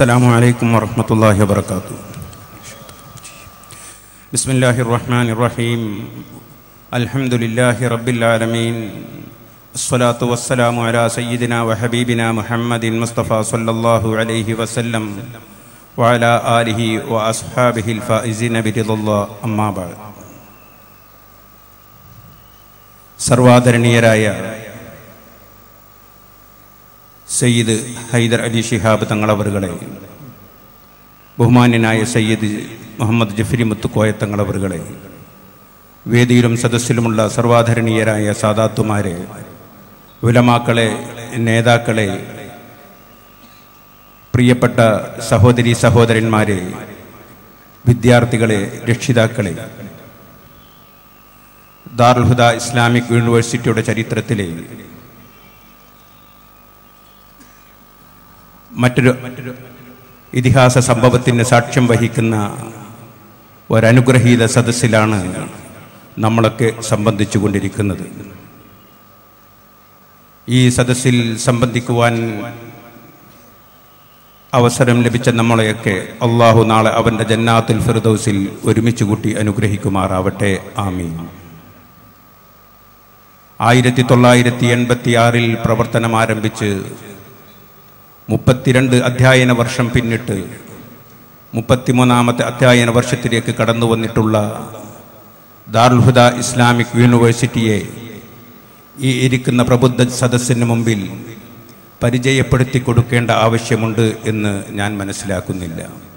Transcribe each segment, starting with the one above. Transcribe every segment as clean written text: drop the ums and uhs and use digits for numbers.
السلام عليكم ورحمة الله وبركاته. بسم الله الرحمن الرحيم. الحمد لله رب العالمين. الصلاة والسلام على سيدنا وحبيبنا محمد المصطفى صلى الله عليه وسلم وعلى آله وأصحابه الفائزين برضا الله. أما بعد. സർവാദരണീയരായ സയ്യിദ് ഹൈദർ അലി ശിഹാബ് തങ്ങളവറുകളെ, ബഹുമാന്യനായ സയ്യിദ് മുഹമ്മദ് ജഫരി മുത്തുക്കോയ തങ്ങളവറുകളെ, വേദിയിലും സദസ്സിലുമുള്ള സർവാധരണീയരായ സാദാത്തുമാരെ, ഉലമാക്കളെ, നേതാക്കളെ, പ്രിയപ്പെട്ട സഹോദരി സഹോദരന്മാരെ, വിദ്യാർത്ഥികളെ, രക്ഷിതാക്കളെ, ദാറുൽ ഹുദ ഇസ്ലാമിക് യൂണിവേഴ്സിറ്റിയുടെ ചരിത്രത്തിലെ മറ്റൊരു ഇതിഹാസ സംഭവത്തിന് സാക്ഷ്യം വഹിക്കുന്ന ഒരനുഗ്രഹീത സദസ്സിലാണ് നമ്മളൊക്കെ സംബന്ധിച്ചു കൊണ്ടിരിക്കുന്നത്. ഈ സദസ്സിൽ സംബന്ധിക്കുവാൻ അവസരം ലഭിച്ച നമ്മളെയൊക്കെ അള്ളാഹു നാളെ അവൻ്റെ ജന്നാത്തുൽ ഫിർദൗസിൽ ഒരുമിച്ച് കൂട്ടി അനുഗ്രഹിക്കുമാറാവട്ടെ. ആമീൻ. 1986 പ്രവർത്തനം ആരംഭിച്ച് 32 അധ്യയന വർഷം പിന്നിട്ട് 33ാമത്തെ അധ്യയന വർഷത്തിലേക്ക് കടന്നു വന്നിട്ടുള്ള ദാറുൽ ഹുദ ഇസ്ലാമിക് യൂണിവേഴ്സിറ്റിയെ ഈ ഇരിക്കുന്ന പ്രബുദ്ധ സദസ്സിന് മുമ്പിൽ പരിചയപ്പെടുത്തി കൊടുക്കേണ്ട ആവശ്യമുണ്ട് എന്ന് ഞാൻ മനസ്സിലാക്കുന്നില്ല.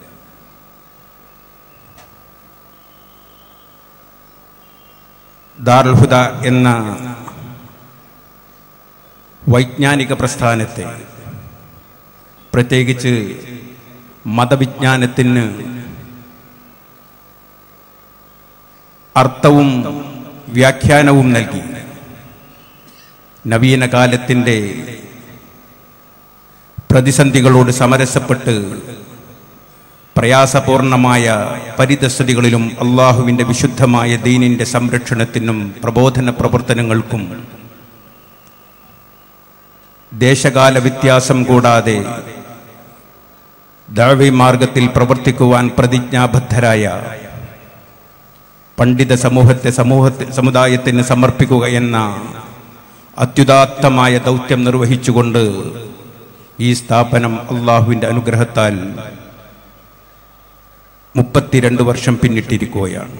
ദാറുൽ ഹുദ എന്ന വൈജ്ഞാനിക പ്രസ്ഥാനത്തെ, പ്രത്യേകിച്ച് മതവിജ്ഞാനത്തിന് അർത്ഥവും വ്യാഖ്യാനവും നൽകി നവീന കാലത്തിൻ്റെ പ്രതിസന്ധികളോട് സമരസപ്പെട്ട് പ്രയാസപൂർണമായ പരിതസ്ഥിതികളിലും അള്ളാഹുവിൻ്റെ വിശുദ്ധമായ ദീനിൻ്റെ സംരക്ഷണത്തിനും പ്രബോധന പ്രവർത്തനങ്ങൾക്കും ദേശകാല വ്യത്യാസം കൂടാതെ ദഅവി മാർഗത്തിൽ പ്രവർത്തിക്കുവാൻ പ്രതിജ്ഞാബദ്ധരായ പണ്ഡിത സമുദായത്തിന് സമർപ്പിക്കുക എന്ന അത്യുദാത്തമായ ദൗത്യം നിർവഹിച്ചുകൊണ്ട് ഈ സ്ഥാപനം അള്ളാഹുവിൻ്റെ അനുഗ്രഹത്താൽ 32 വർഷം പിന്നിട്ടിരിക്കുകയാണ്.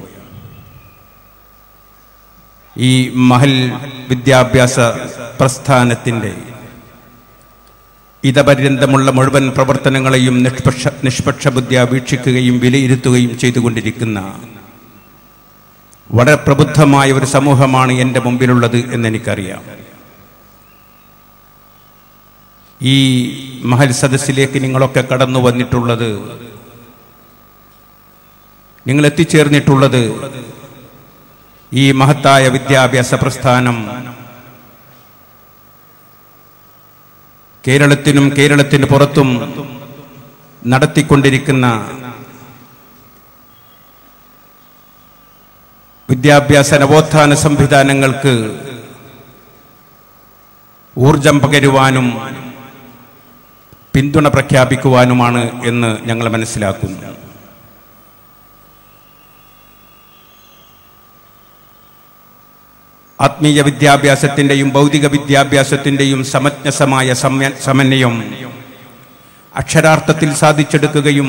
ഈ മഹൽ വിദ്യാഭ്യാസ പ്രസ്ഥാനത്തിൻ്റെ ഇതപര്യന്തമുള്ള മുഴുവൻ പ്രവർത്തനങ്ങളെയും നിഷ്പക്ഷ ബുദ്ധിയ വീക്ഷിക്കുകയും വിലയിരുത്തുകയും ചെയ്തുകൊണ്ടിരിക്കുന്ന വളരെ പ്രബുദ്ധമായ ഒരു സമൂഹമാണ് എൻ്റെ മുമ്പിലുള്ളത് എന്നെനിക്കറിയാം. ഈ മഹൽ സദസ്സിലേക്ക് നിങ്ങളൊക്കെ കടന്നു വന്നിട്ടുള്ളത്, നിങ്ങൾ എത്തിച്ചേർന്നിട്ടുള്ളത് ഈ മഹത്തായ വിദ്യാഭ്യാസ പ്രസ്ഥാനം കേരളത്തിനും കേരളത്തിന് പുറത്തും നടത്തിക്കൊണ്ടിരിക്കുന്ന വിദ്യാഭ്യാസ നവോത്ഥാന സംവിധാനങ്ങൾക്ക് ഊർജം പകരുവാനും പിന്തുണ പ്രഖ്യാപിക്കുവാനുമാണ് എന്ന് ഞങ്ങൾ മനസ്സിലാക്കുന്നു. ആത്മീയ വിദ്യാഭ്യാസത്തിൻ്റെയും ഭൗതിക വിദ്യാഭ്യാസത്തിൻ്റെയും സമഞ്ജസമായ സമന്വയം അക്ഷരാർത്ഥത്തിൽ സാധിച്ചെടുക്കുകയും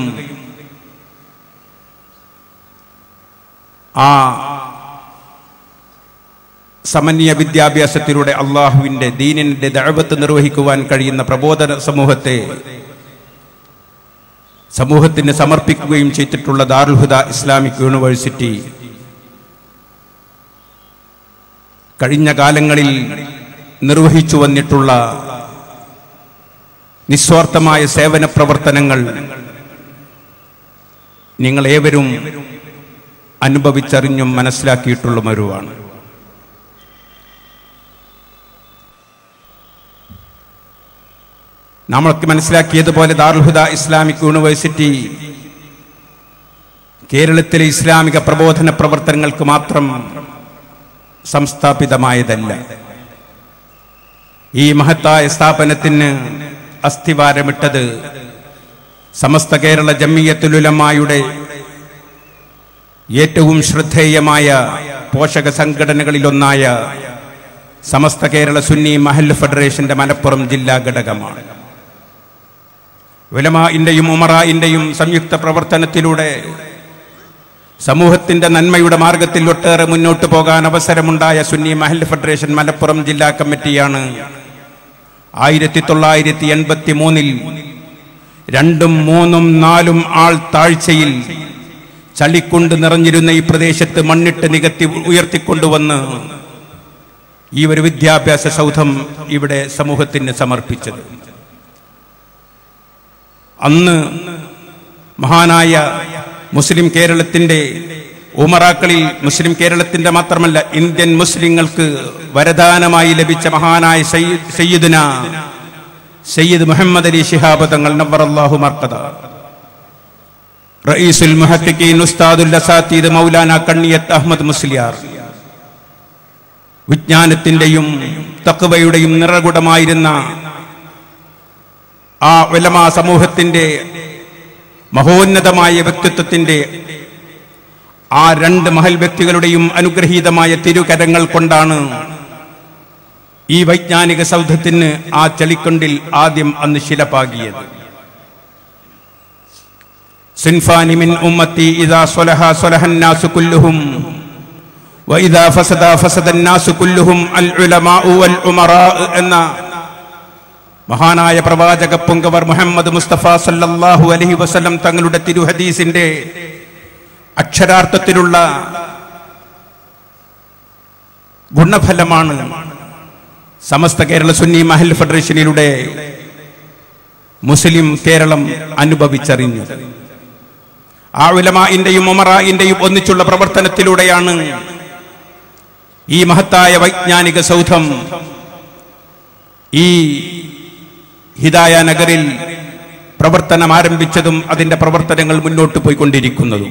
ആ സമന്വയ വിദ്യാഭ്യാസത്തിലൂടെ അള്ളാഹുവിൻ്റെ ദീനിൻ്റെ ദഅവത്ത് നിർവഹിക്കുവാൻ കഴിയുന്ന പ്രബോധന സമൂഹത്തിന് സമർപ്പിക്കുകയും ചെയ്തിട്ടുള്ള ദാറുൽ ഹുദ ഇസ്ലാമിക് യൂണിവേഴ്സിറ്റി കഴിഞ്ഞ കാലങ്ങളിൽ നിർവഹിച്ചു വന്നിട്ടുള്ള നിസ്വാർത്ഥമായ സേവന പ്രവർത്തനങ്ങൾ നിങ്ങളേവരും അനുഭവിച്ചറിഞ്ഞും മനസ്സിലാക്കിയിട്ടുള്ളവരുമാണ്. നമ്മൾക്ക് മനസ്സിലാക്കിയതുപോലെ ദാറുൽ ഹുദ ഇസ്ലാമിക് യൂണിവേഴ്സിറ്റി കേരളത്തിലെ ഇസ്ലാമിക പ്രബോധന പ്രവർത്തനങ്ങൾക്ക് മാത്രം സംസ്ഥാപിതമായതല്ല. ഈ മഹത്തായ സ്ഥാപനത്തിന് അസ്ഥിവാരമിട്ടത് സമസ്ത കേരള ജംഇയ്യത്തുൽ ഉലമായുടെ ഏറ്റവും ശ്രദ്ധേയമായ പോഷക സംഘടനകളിലൊന്നായ സമസ്ത കേരള സുന്നി മഹല്ല് ഫെഡറേഷന്റെ മലപ്പുറം ജില്ലാ ഘടകമാണ്. ഉലമാഇന്റെയും ഉമറാഇന്റെയും സംയുക്ത പ്രവർത്തനത്തിലൂടെ സമൂഹത്തിന്റെ നന്മയുടെ മാർഗത്തിൽ ഒട്ടേറെ മുന്നോട്ട് പോകാൻ അവസരമുണ്ടായ സുന്നി മഹല്ല് ഫെഡറേഷൻ മലപ്പുറം ജില്ലാ കമ്മിറ്റിയാണ് 1983 2ഉം 3ഉം 4ഉം ആൾ താഴ്ചയിൽ ചളിക്കൊണ്ട് നിറഞ്ഞിരുന്ന ഈ പ്രദേശത്ത് മണ്ണിട്ട് നികത്തി ഉയർത്തിക്കൊണ്ടുവന്ന് ഈ ഒരു വിദ്യാഭ്യാസ സൗധം ഇവിടെ സമൂഹത്തിന് സമർപ്പിച്ചത്. അന്ന് മഹാനായ മുസ്ലിം കേരളത്തിന്റെ ഉമറാക്കളിൽ മുസ്ലിം കേരളത്തിന്റെ മാത്രമല്ല ഇന്ത്യൻ മുസ്ലിങ്ങൾക്ക് വരദാനമായി ലഭിച്ച മഹാനായ സയ്യിദ് മുഹമ്മദ് അലി ശിഹാബ് തങ്ങൾ നവ്വറല്ലാഹു മർഖദ, റഈസുൽ മുഹഖഖീൻ ഉസ്താദുൽ അസാതീദ് മൗലാന കണ്ണിയത്ത് അഹ്മദ് മുസ്ലിയാർ, വിജ്ഞാനത്തിന്റെയും തഖ്വയുടെയും നിറകുടമായിരുന്ന ആ ഉലമാ സമൂഹത്തിന്റെ മഹോന്നതമായ വ്യക്തിത്വത്തിന്റെ ആ 2 മഹൽ വ്യക്തികളുടെയും അനുഗ്രഹീതമായ തിരുകരങ്ങൾ കൊണ്ടാണ് ഈ വൈജ്ഞാനിക സൗധത്തിന് ആ ചളിക്കൊണ്ടിൽ ആദ്യം അന്ന് ശിലപാകിയത്. സിൻഫാനി മിൻ ഉമ്മത്തി ഇദാ സ്വലഹ സ്വലഹന്നാസു കുല്ലുഹും വഇദാ ഫസദ ഫസദന്നാസു കുല്ലുഹും അൽ ഉലമാഉ വൽ ഉമറാ എന്ന മഹാനായ പ്രവാചക പുങ്കവർ മുഹമ്മദ് മുസ്തഫ സല്ലല്ലാഹു അലൈഹി വസല്ലം തങ്ങളുടെ തിരുഹദീസിന്റെ അക്ഷരാർത്ഥത്തിലുള്ള ഗുണഫലമാണ് സമസ്ത കേരള സുന്നി മഹല്ല് ഫെഡറേഷനിലൂടെ മുസ്ലിം കേരളം അനുഭവിച്ചറിഞ്ഞത്. ആ ഉലമാഇന്റെയും ഉമറാഇന്റെയും ഒന്നിച്ചുള്ള പ്രവർത്തനത്തിലൂടെയാണ് ഈ മഹത്തായ വൈജ്ഞാനിക സൗധം ഈ ഹിദായ നഗറിൽ പ്രവർത്തനം ആരംഭിച്ചതും അതിന്റെ പ്രവർത്തനങ്ങൾ മുന്നോട്ട് പോയിക്കൊണ്ടിരിക്കുന്നതും.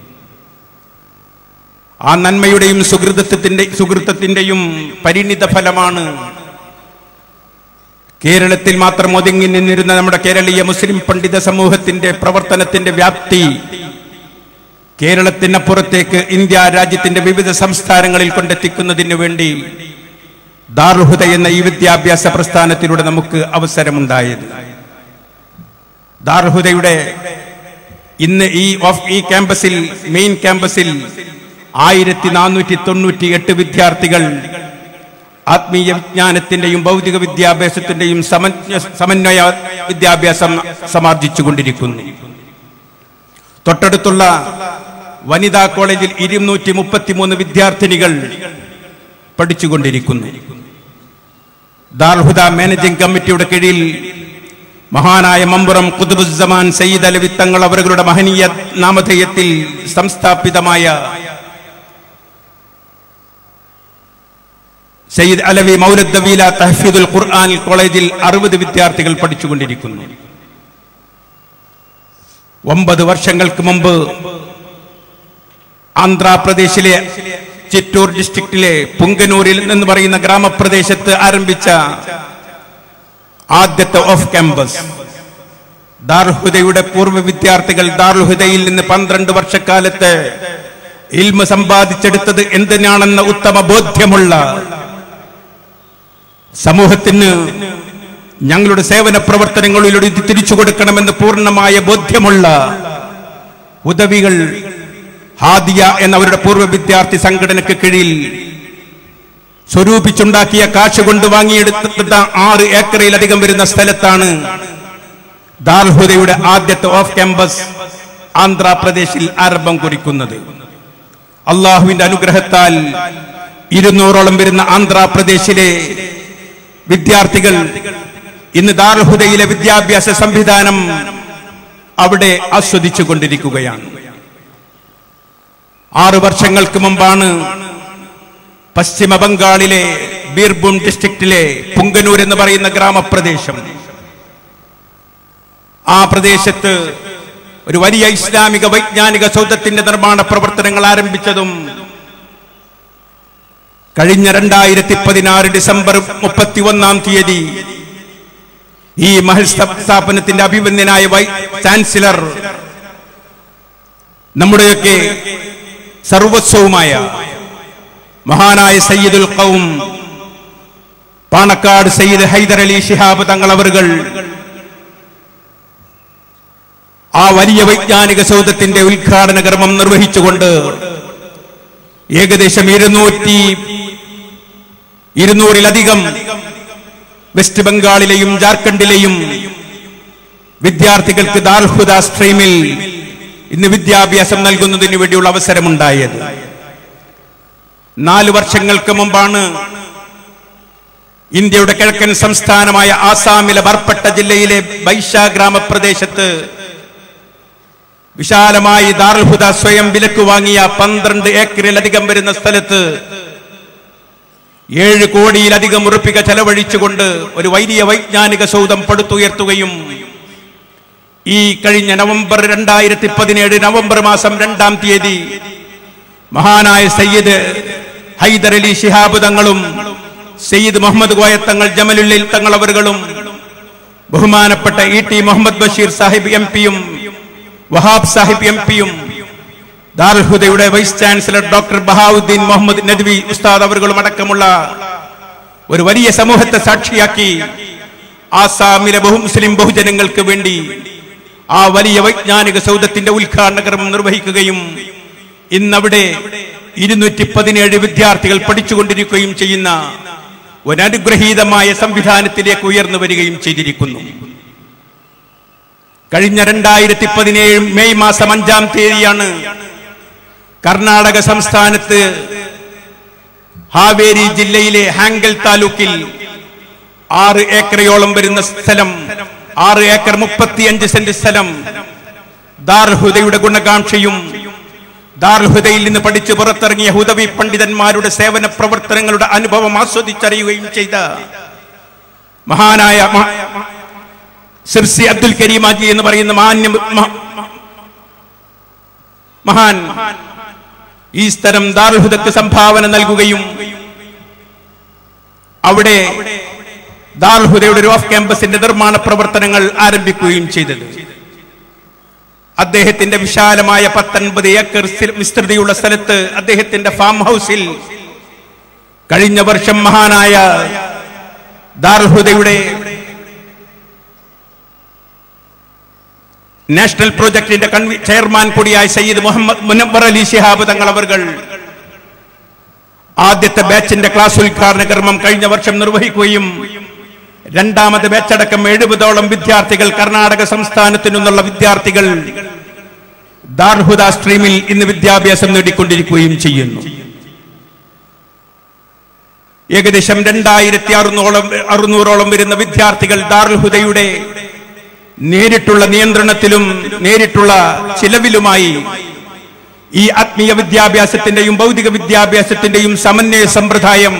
ആ നന്മയുടെയും സുഹൃത്തത്തിന്റെയും പരിണിത ഫലമാണ് കേരളത്തിൽ മാത്രം ഒതുങ്ങി നിന്നിരുന്ന നമ്മുടെ കേരളീയ മുസ്ലിം പണ്ഡിത സമൂഹത്തിന്റെ പ്രവർത്തനത്തിന്റെ വ്യാപ്തി കേരളത്തിനപ്പുറത്തേക്ക് ഇന്ത്യ രാജ്യത്തിന്റെ വിവിധ സംസ്ഥാനങ്ങളിൽ കൊണ്ടെത്തിക്കുന്നതിന് വേണ്ടി ദാറുൽ ഹുദ എന്ന ഈ വിദ്യാഭ്യാസ പ്രസ്ഥാനത്തിലൂടെ നമുക്ക് അവസരമുണ്ടായത്. ദാറുൽ ഹുദയുടെ ഇന്ന് ഈ ക്യാമ്പസിൽ മെയിൻ ക്യാമ്പസിൽ 1498 വിദ്യാർത്ഥികൾ ആത്മീയ വിജ്ഞാനത്തിന്റെയും ഭൗതിക വിദ്യാഭ്യാസത്തിന്റെയും സമന്വയ വിദ്യാഭ്യാസം സമാർജിച്ചുകൊണ്ടിരിക്കുന്നു. തൊട്ടടുത്തുള്ള വനിതാ കോളേജിൽ 233 വിദ്യാർത്ഥിനികൾ പഠിച്ചുകൊണ്ടിരിക്കുന്നു. ദാറുൽ ഹുദ മാനേജിംഗ് കമ്മിറ്റിയുടെ കീഴിൽ മഹാനായ മമ്പുറം ഖുതുബുസ്സമാൻ സയ്യിദ് അലവി തങ്ങൾ അവരുടെ മഹനീയ നാമധേയത്തിൽ സംസ്ഥാപിതമായ സയ്യിദ് അലവി മൗലദ് ദവീല തഹ്ഫീദുൽ ഖുർആൻ കോളേജിൽ 60 വിദ്യാർത്ഥികൾ പഠിച്ചുകൊണ്ടിരിക്കുന്നു. 9 വർഷങ്ങൾക്ക് മുമ്പ് ആന്ധ്രാപ്രദേശിലെ ചിറ്റൂർ ഡിസ്ട്രിക്റ്റിലെ പുങ്കനൂരിൽ എന്ന് പറയുന്ന ഗ്രാമപ്രദേശത്ത് ആരംഭിച്ച ആദ്യത്തെ ഓഫ് ക്യാമ്പസ് ദാറുൽ ഹുദയുടെ പൂർവ്വ വിദ്യാർത്ഥികൾ ദാറുൽ ഹുദയിൽ നിന്ന് 12 വർഷക്കാലത്ത് ഇൽമ സമ്പാദിച്ചെടുത്തത് എന്തിനാണെന്ന ഉത്തമ ബോധ്യമുള്ള സമൂഹത്തിന് ഞങ്ങളുടെ സേവന പ്രവർത്തനങ്ങളിലൂടെ ഇത് തിരിച്ചു കൊടുക്കണമെന്ന് പൂർണ്ണമായ ബോധ്യമുള്ള ഉദവികൾ ഹാദിയ എന്നവരുടെ പൂർവ്വ വിദ്യാർത്ഥി സംഘടനയ്ക്ക് കീഴിൽ സ്വരൂപിച്ചുണ്ടാക്കിയ കാശ് കൊണ്ട് വാങ്ങിയെടുത്ത 6 ഏക്കറിലധികം വരുന്ന സ്ഥലത്താണ് ദാറുൽ ഹുദയുടെ ആദ്യത്തെ ഓഫ് ക്യാമ്പസ് ആന്ധ്രാപ്രദേശിൽ ആരംഭം കുറിക്കുന്നത്. അള്ളാഹുവിന്റെ അനുഗ്രഹത്താൽ 200ഓളം വരുന്ന ആന്ധ്രാപ്രദേശിലെ വിദ്യാർത്ഥികൾ ഇന്ന് ദാറുൽ ഹുദയിലെ വിദ്യാഭ്യാസ സംവിധാനം അവിടെ ആസ്വദിച്ചു കൊണ്ടിരിക്കുകയാണ്. 6 വർഷങ്ങൾക്ക് മുമ്പാണ് പശ്ചിമ ബംഗാളിലെ ബീർഭൂം ഡിസ്ട്രിക്റ്റിലെ പുങ്കനൂർ എന്ന് പറയുന്ന ഗ്രാമപ്രദേശം, ആ പ്രദേശത്ത് ഒരു വലിയ ഇസ്ലാമിക വൈജ്ഞാനിക സൗധത്തിന്റെ നിർമ്മാണ പ്രവർത്തനങ്ങൾ ആരംഭിച്ചതും കഴിഞ്ഞ 2016 ഡിസംബർ 31-ാം തീയതി ഈ മഹൽ സ്ഥാപനത്തിന്റെ അഭിവന്യനായ ചാൻസലർ, നമ്മുടെയൊക്കെ സർവസ്വവുമായ മഹാനായ സയ്യിദുൽ ഖൗം പാണക്കാട് സയ്യിദ് ഹൈദർ അലി ശിഹാബ് തങ്ങൾ അവറുകൾ ആ വലിയ വൈജ്ഞാനിക സൗധത്തിന്റെ ഉദ്ഘാടന കർമ്മം നിർവഹിച്ചുകൊണ്ട് ഏകദേശം 200-ലധികം വെസ്റ്റ് ബംഗാളിലെയും ജാർഖണ്ഡിലെയും വിദ്യാർത്ഥികൾക്ക് ദാറുൽ ഹുദ സ്ട്രീമിൽ ഇന്ന് വിദ്യാഭ്യാസം നൽകുന്നതിന് വേണ്ടിയുള്ള അവസരമുണ്ടായത്. 4 വർഷങ്ങൾക്ക് മുമ്പാണ് ഇന്ത്യയുടെ കിഴക്കൻ സംസ്ഥാനമായ ആസാമിലെ ബർപ്പട്ട ജില്ലയിലെ ബൈശ ഗ്രാമപ്രദേശത്ത് വിശാലമായി ദാറുൽ ഹുദ സ്വയം വിലക്ക് വാങ്ങിയ 12 ഏക്കറിലധികം വരുന്ന സ്ഥലത്ത് 7 കോടിയിലധികം ഉറുപ്പിക ചെലവഴിച്ചുകൊണ്ട് ഒരു വലിയ വൈജ്ഞാനിക സൗധം പടുത്തുയർത്തുകയും ഈ കഴിഞ്ഞ 2017 നവംബർ മാസം 2-ാം തീയതി മഹാനായ സയ്യിദ് ഹൈദർ അലി ശിഹാബ് തങ്ങളും സയ്യിദ് മുഹമ്മദ് കോയ തങ്ങൾ ജമലുൽ തങ്ങൾ അവറുകളും ബഹുമാനപ്പെട്ട ഇ.ടി. മുഹമ്മദ് ബഷീർ സാഹിബ് എം.പിയും വഹാബ് സാഹിബ് എം.പിയും ദാറുൽ ഹുദയുടെ vice chancellor doctor Bahauddeen Muhammad Nadwi ഉസ്താദ് അവറുകളും അടക്കമുള്ള ഒരു വലിയ സമൂഹത്തെ സാക്ഷിയാക്കി ആസാമിലെ മുസ്ലിം ബഹുജനങ്ങൾക്ക് വേണ്ടി ആ വലിയ വൈജ്ഞാനിക സൗധത്തിന്റെ ഉദ്ഘാടന കർമ്മം നിർവഹിക്കുകയും ഇന്നവിടെ 217 വിദ്യാർത്ഥികൾ പഠിച്ചുകൊണ്ടിരിക്കുകയും ചെയ്യുന്ന ഒരനുഗ്രഹീതമായ സംവിധാനത്തിലേക്ക് ഉയർന്നു വരികയും ചെയ്തിരിക്കുന്നു. കഴിഞ്ഞ 2017 മെയ് മാസം 5-ാം തീയതിയാണ് കർണാടക സംസ്ഥാനത്ത് ഹാവേരി ജില്ലയിലെ ഹാങ്കൽ താലൂക്കിൽ 6 ഏക്കറയോളം വരുന്ന സ്ഥലം, 6 ഏക്കർ 35 സെന്റ് സ്ഥലം ദാറുൽ ഹുദയുടെ ഗുണകാംക്ഷയും ദാറുൽ ഹുദയിൽ നിന്ന് പഠിച്ചു പുറത്തിറങ്ങിയ ഹുദവി പണ്ഡിതന്മാരുടെ സേവന പ്രവർത്തനങ്ങളുടെ അനുഭവം ആസ്വദിച്ചറിയുകയും ചെയ്ത മഹാനായ സിർസി അബ്ദുൽ കരീമാജി എന്ന് പറയുന്ന മഹാൻ ഈ സ്ഥലം ദാറുൽ ഹുദക്ക് സംഭാവന നൽകുകയും അവിടെ ദാറുൽ ഹുദയുടെ ഒരു ഓഫ് ക്യാമ്പസിന്റെ നിർമ്മാണ പ്രവർത്തനങ്ങൾ ആരംഭിക്കുകയും ചെയ്തത്. അദ്ദേഹത്തിന്റെ വിശാലമായ 19 ഏക്കർ വിസ്തൃതിയുള്ള സ്ഥലത്ത് അദ്ദേഹത്തിന്റെ ഫാം ഹൗസിൽ കഴിഞ്ഞ വർഷം മഹാനായ ദാറുൽ ഹുദയുടെ നാഷണൽ പ്രോജക്ടിന്റെ ചെയർമാൻ കൂടിയായ സയ്യിദ് മുഹമ്മദ് മുനവ്വർ അലി ശിഹാബ് തങ്ങൾ അവറുകൾ ആദ്യത്തെ ബാച്ചിന്റെ ക്ലാസ് ഉദ്ഘാടന കർമ്മം കഴിഞ്ഞ വർഷം നിർവഹിക്കുകയും 2ാമത് ബാച്ചടക്കം 70ഓളം വിദ്യാർത്ഥികൾ കർണാടക സംസ്ഥാനത്തു നിന്നുള്ള വിദ്യാർത്ഥികൾ ദാറുൽ ഹുദ സ്ട്രീമിൽ ഇന്ന് വിദ്യാഭ്യാസം നേടിക്കൊണ്ടിരിക്കുകയും ചെയ്യുന്നു. ഏകദേശം 2600ഓളം വരുന്ന വിദ്യാർത്ഥികൾ ദാറുൽ ഹുദയുടെ നേരിട്ടുള്ള നിയന്ത്രണത്തിലും നേരിട്ടുള്ള ചിലവിലുമായി ഈ ആത്മീയ വിദ്യാഭ്യാസത്തിന്റെയും ഭൗതിക വിദ്യാഭ്യാസത്തിന്റെയും സമന്വയ സമ്പ്രദായം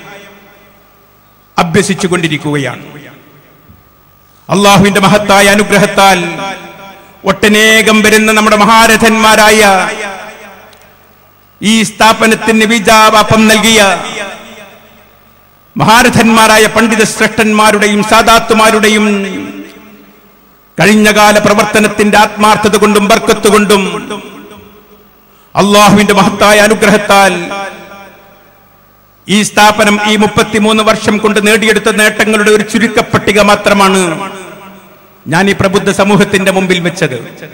അഭ്യസിച്ചുകൊണ്ടിരിക്കുകയാണ്. അള്ളാഹുവിന്റെ മഹത്തായ അനുഗ്രഹത്താൽ ഒട്ടനേകം വരുന്ന നമ്മുടെ മഹാരഥന്മാരായ ഈ സ്ഥാപനത്തിന് വിജാപം നൽകിയ മഹാരഥന്മാരായ പണ്ഡിത ശ്രേഷ്ഠന്മാരുടെയും സാദാത്തുമാരുടെയും കഴിഞ്ഞകാല പ്രവർത്തനത്തിന്റെ ആത്മാർത്ഥത കൊണ്ടും ബർക്കത്ത് കൊണ്ടും അള്ളാഹുവിന്റെ മഹത്തായ അനുഗ്രഹത്താൽ ഈ സ്ഥാപനം ഈ 33 വർഷം കൊണ്ട് നേടിയെടുത്ത നേട്ടങ്ങളുടെ ഒരു ചുരുക്കപ്പട്ടിക മാത്രമാണ് ഞാൻ ഈ പ്രബുദ്ധ സമൂഹത്തിന്റെ മുമ്പിൽ വെച്ചത്.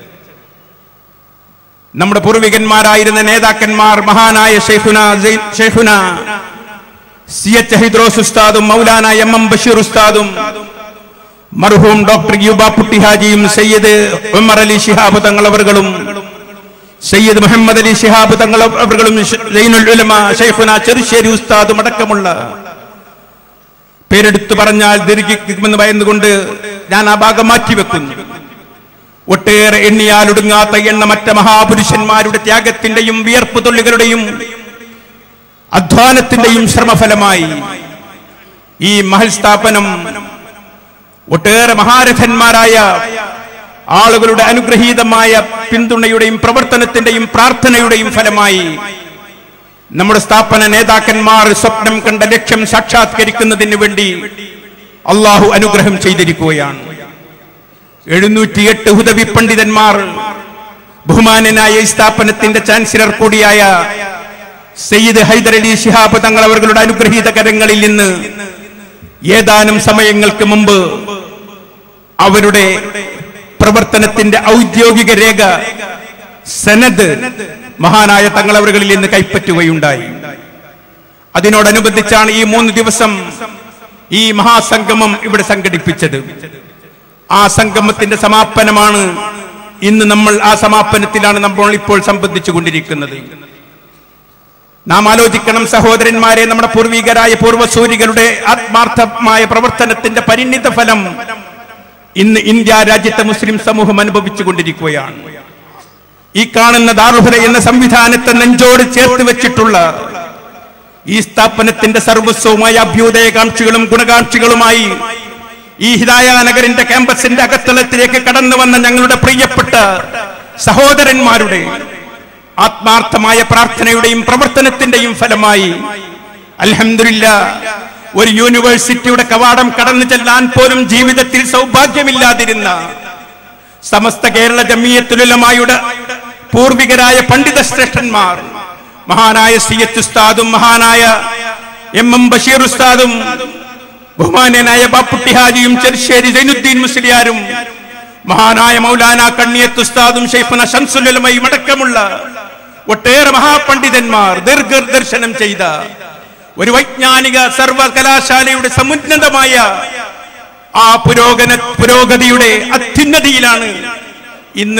നമ്മുടെ പൂർവികന്മാരായിരുന്ന നേതാക്കന്മാർ മഹാനായ ഷെയ്ഖുന സി.എച്ച്. ഹൈദ്രോസ് ഉസ്താദും മൗലാന എം.എം. ബഷീർ ഉസ്താദും മർഹൂം ഡോക്ടർ യൂബ പുട്ടി ഹാജിയും സയ്യിദ് ഉമർ അലി ശിഹാബ് തങ്ങൾ അവറുകളും സയ്യിദ് മുഹമ്മദ് അലി ശിഹാബ് തങ്ങൾ അവറുകളും സൈനുൽ ഉലമ ഷെയ്ഖുന ചെറുശ്ശേരി ഉസ്താദും അടക്കമുള്ള പേരെടുത്തു പറഞ്ഞാൽ ദീർഘിക്കുമെന്ന് ഭയന്നുകൊണ്ട് ഞാൻ ആ ഭാഗം മാറ്റിവെക്കുന്നു. ഒട്ടേറെ എണ്ണിയാലൊടുങ്ങാത്ത എണ്ണമറ്റ മഹാപുരുഷന്മാരുടെ ത്യാഗത്തിന്റെയും വിയർപ്പ് തുള്ളികളുടെയും അധ്വാനത്തിന്റെയും ശ്രമഫലമായി ഈ മഹൽ സ്ഥാപനം ഒട്ടേറെ മഹാരഥന്മാരായ ആളുകളുടെ അനുഗ്രഹീതമായ പിന്തുണയുടെയും പ്രവർത്തനത്തിന്റെയും പ്രാർത്ഥനയുടെയും ഫലമായി നമ്മുടെ സ്ഥാപന നേതാക്കന്മാർ സ്വപ്നം കണ്ട ലക്ഷ്യം സാക്ഷാത്കരിക്കുന്നതിന് വേണ്ടി അള്ളാഹു അനുഗ്രഹം ചെയ്തിരിക്കുകയാണ്. 708 ഹുദവി പണ്ഡിതന്മാർ, ബഹുമാനനായ ഈ സ്ഥാപനത്തിന്റെ ചാൻസലർ കൂടിയായ സയ്യിദ് ഹൈദർ അലി ശിഹാബ് തങ്ങൾ അവരുടെ അനുഗ്രഹീത കരങ്ങളിൽ നിന്ന് ഏതാനും സമയങ്ങൾക്ക് മുമ്പ് അവരുടെ പ്രവർത്തനത്തിന്റെ ഔദ്യോഗിക രേഖ സനദ് മഹാനായ തങ്ങൾ അവരിൽ നിന്ന് കൈപ്പറ്റുകയുണ്ടായി. അതിനോടനുബന്ധിച്ചാണ് ഈ 3 ദിവസം ഈ മഹാസംഗമം ഇവിടെ സംഘടിപ്പിച്ചത്. ആ സംഗമത്തിന്റെ സമാപനമാണ് ഇന്ന്. ആ സമാപനത്തിലാണ് നമ്മൾ ഇപ്പോൾ സംബന്ധിച്ചു കൊണ്ടിരിക്കുന്നത്. നാം ആലോചിക്കണം സഹോദരന്മാരെ, നമ്മുടെ പൂർവികരായ പൂർവ്വസൂരികളുടെ ആത്മാർത്ഥമായ പ്രവർത്തനത്തിന്റെ പരിണിത ഫലം ഇന്ന് ഇന്ത്യ രാജ്യത്തെ മുസ്ലിം സമൂഹം അനുഭവിച്ചു കൊണ്ടിരിക്കുകയാണ്. ഈ കാണുന്ന ദാറുൽ എന്ന സംവിധാനത്തെ നെഞ്ചോട് ചേർത്ത് വെച്ചിട്ടുള്ള ഈ സ്ഥാപനത്തിന്റെ സർവസ്വവുമായ അഭ്യുദയകാംക്ഷികളും ഗുണകാംക്ഷികളുമായി ഈ ഹിദായ നഗറിന്റെ ക്യാമ്പസിന്റെ അകത്തളത്തിലേക്ക് കടന്നു വന്ന ഞങ്ങളുടെ പ്രിയപ്പെട്ട സഹോദരന്മാരുടെ ആത്മാർത്ഥമായ പ്രാർത്ഥനയുടെയും പ്രവർത്തനത്തിന്റെയും ഫലമായി അൽഹംദുലില്ലാഹ് ഒരു യൂണിവേഴ്സിറ്റിയുടെ കവാടം കടന്നു ചെല്ലാൻ പോലും ജീവിതത്തിൽ സൗഭാഗ്യമില്ലാതിരുന്ന സമസ്ത കേരള ജമിയത്തുൽ ഉലമായുടെ പൂർവികരായ പണ്ഡിത ശ്രേഷ്ഠന്മാർ, മഹാനായ സിയത്ത് ഉസ്താദും മഹാനായ എം ബഷീർ ഉസ്താദും ബഹുമാന്യനായ ബാപ്പുട്ടി ഹാജിയും ചെറുശ്ശേരി സൈനുദ്ദീൻ മുസ്ലിയാരും മഹാനായ മൗലാന കണ്ണിയത്ത് ഉസ്താദും ശൈഖുന ശംസുൽ ഉലമയും അടക്കമുള്ള ഒട്ടേറെ മഹാപണ്ഡിതന്മാർ ദീർഘദർശനം ചെയ്ത ഒരു വൈജ്ഞാനിക സർവകലാശാലയുടെ സമുന്നതമായ ആ പുരോഗതിയുടെ അത്യുന്നതിയിലാണ് ഇന്ന്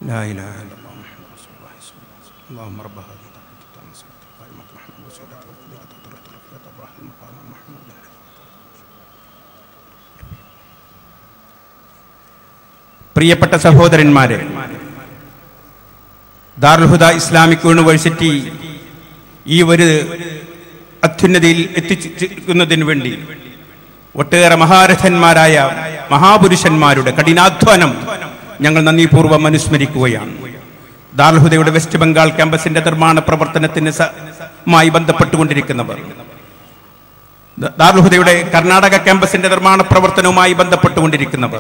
لا إله إلا الله محمد رسول الله صلى الله عليه وسلم اللهم رب هذه الدعوة التامة والصلاة القائمة محمد وسيلة والفضيلة والدرجة الرفيعة وابراهيم المقام محمود. പ്രിയപ്പെട്ട സഹോദരന്മാരെ, ദാറുൽ ഹുദ ഇസ്ലാമിക് യൂണിവേഴ്സിറ്റി ഈ ഒരു അത്യുന്നതിയിൽ എത്തിക്കുന്നതിന് വേണ്ടി ഒട്ടേറെ മഹാരഥന്മാരായ മഹാപുരുഷന്മാരുടെ കഠിനാധ്വാനം ഞങ്ങൾ നന്ദിപൂർവ്വം അനുസ്മരിക്കുകയാണ്. ദാറുൽ ഹുദയുടെ വെസ്റ്റ് ബംഗാൾ ക്യാമ്പസിന്റെ നിർമ്മാണ പ്രവർത്തനത്തിന് ബന്ധപ്പെട്ടുകൊണ്ടിരിക്കുന്നവർ, ദാറുൽ ഹുദയുടെ കർണാടക ക്യാമ്പസിന്റെ നിർമ്മാണ പ്രവർത്തനവുമായി ബന്ധപ്പെട്ടുകൊണ്ടിരിക്കുന്നവർ,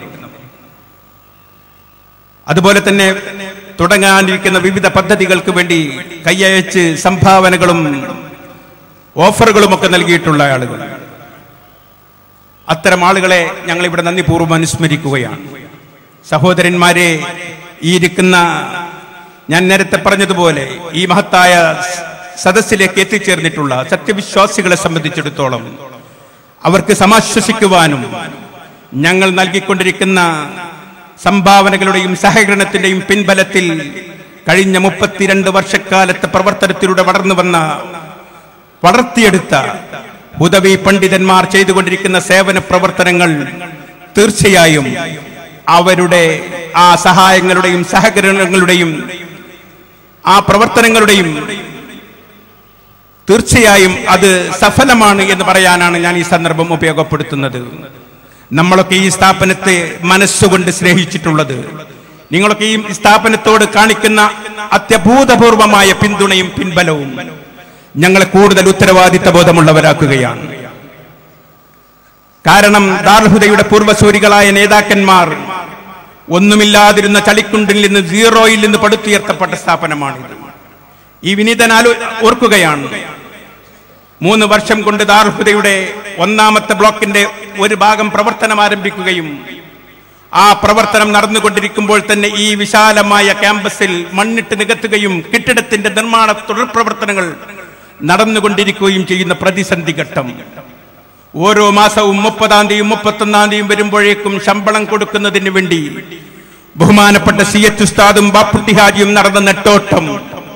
അതുപോലെ തന്നെ തുടങ്ങാനിരിക്കുന്ന വിവിധ പദ്ധതികൾക്ക് വേണ്ടി കൈയച്ച് സംഭാവനകളും ഓഫറുകളും ഒക്കെ നൽകിയിട്ടുള്ള ആളുകൾ, അത്തരം ആളുകളെ ഞങ്ങൾ ഇവിടെ നന്ദിപൂർവ്വം അനുസ്മരിക്കുകയാണ്. സഹോദരന്മാരെ, ഈ ഇരിക്കുന്ന ഞാൻ നേരത്തെ പറഞ്ഞതുപോലെ ഈ മഹത്തായ സദസ്സിലേക്ക് എത്തിച്ചേർന്നിട്ടുള്ള സത്യവിശ്വാസികളെ സംബന്ധിച്ചിടത്തോളം അവർക്ക് സമാശ്വസിക്കുവാനും ഞങ്ങൾ നൽകിക്കൊണ്ടിരിക്കുന്ന സംഭാവനകളുടെയും സഹകരണത്തിന്റെയും പിൻബലത്തിൽ കഴിഞ്ഞ 32 വർഷക്കാലത്തെ പ്രവർത്തനത്തിലൂടെ വളർത്തിയെടുത്ത ഹുദവി പണ്ഡിതന്മാർ ചെയ്തുകൊണ്ടിരിക്കുന്ന സേവന പ്രവർത്തനങ്ങൾ തീർച്ചയായും അവരുടെ ആ സഹായങ്ങളുടെയും സഹകരണങ്ങളുടെയും ആ പ്രവർത്തനങ്ങളുടെയും തീർച്ചയായും അത് സഫലമാണ് എന്ന് പറയാനാണ് ഞാൻ ഈ സന്ദർഭം ഉപയോഗപ്പെടുത്തുന്നത്. നമ്മളൊക്കെ ഈ സ്ഥാപനത്തെ മനസ്സുകൊണ്ട് സ്നേഹിച്ചിട്ടുള്ളത്, നിങ്ങളൊക്കെ ഈ സ്ഥാപനത്തോട് കാണിക്കുന്ന അത്യഭൂതപൂർവമായ പിന്തുണയും പിൻബലവും ഞങ്ങളെ കൂടുതൽ ഉത്തരവാദിത്ത ബോധമുള്ളവരാക്കുകയാണ്. കാരണം ദാറുൽ ഹുദയുടെ പൂർവ്വസൂരികളായ നേതാക്കന്മാർ ഒന്നുമില്ലാതിരുന്ന ചളിക്കുണ്ടിൽ നിന്ന്, സീറോയിൽ നിന്ന് പടുത്തുയർത്തപ്പെട്ട സ്ഥാപനമാണിത്. ഈ വിനീതനാൽ ഓർക്കുകയാണ്, 3 വർഷം കൊണ്ട് ദാറുൽ ഹുദയുടെ 1ാമത്തെ ബ്ലോക്കിന്റെ ഒരു ഭാഗം പ്രവർത്തനം ആരംഭിക്കുകയും ആ പ്രവർത്തനം നടന്നുകൊണ്ടിരിക്കുമ്പോൾ തന്നെ ഈ വിശാലമായ ക്യാമ്പസിൽ മണ്ണിട്ട് നികത്തുകയും കെട്ടിടത്തിന്റെ നിർമ്മാണ തുടർ പ്രവർത്തനങ്ങൾ നടന്നുകൊണ്ടിരിക്കുകയും ചെയ്യുന്ന പ്രതിസന്ധി ഘട്ടം. ഓരോ മാസവും 30-ാം തീയതിയും 31-ാം തീയതിയും വരുമ്പോഴേക്കും ശമ്പളം കൊടുക്കുന്നതിന് വേണ്ടി ബഹുമാനപ്പെട്ട സിയത്ത് ഉസ്താദും ബാപ്പുട്ടി ഹാജിയും നടന്ന നെട്ടോട്ടം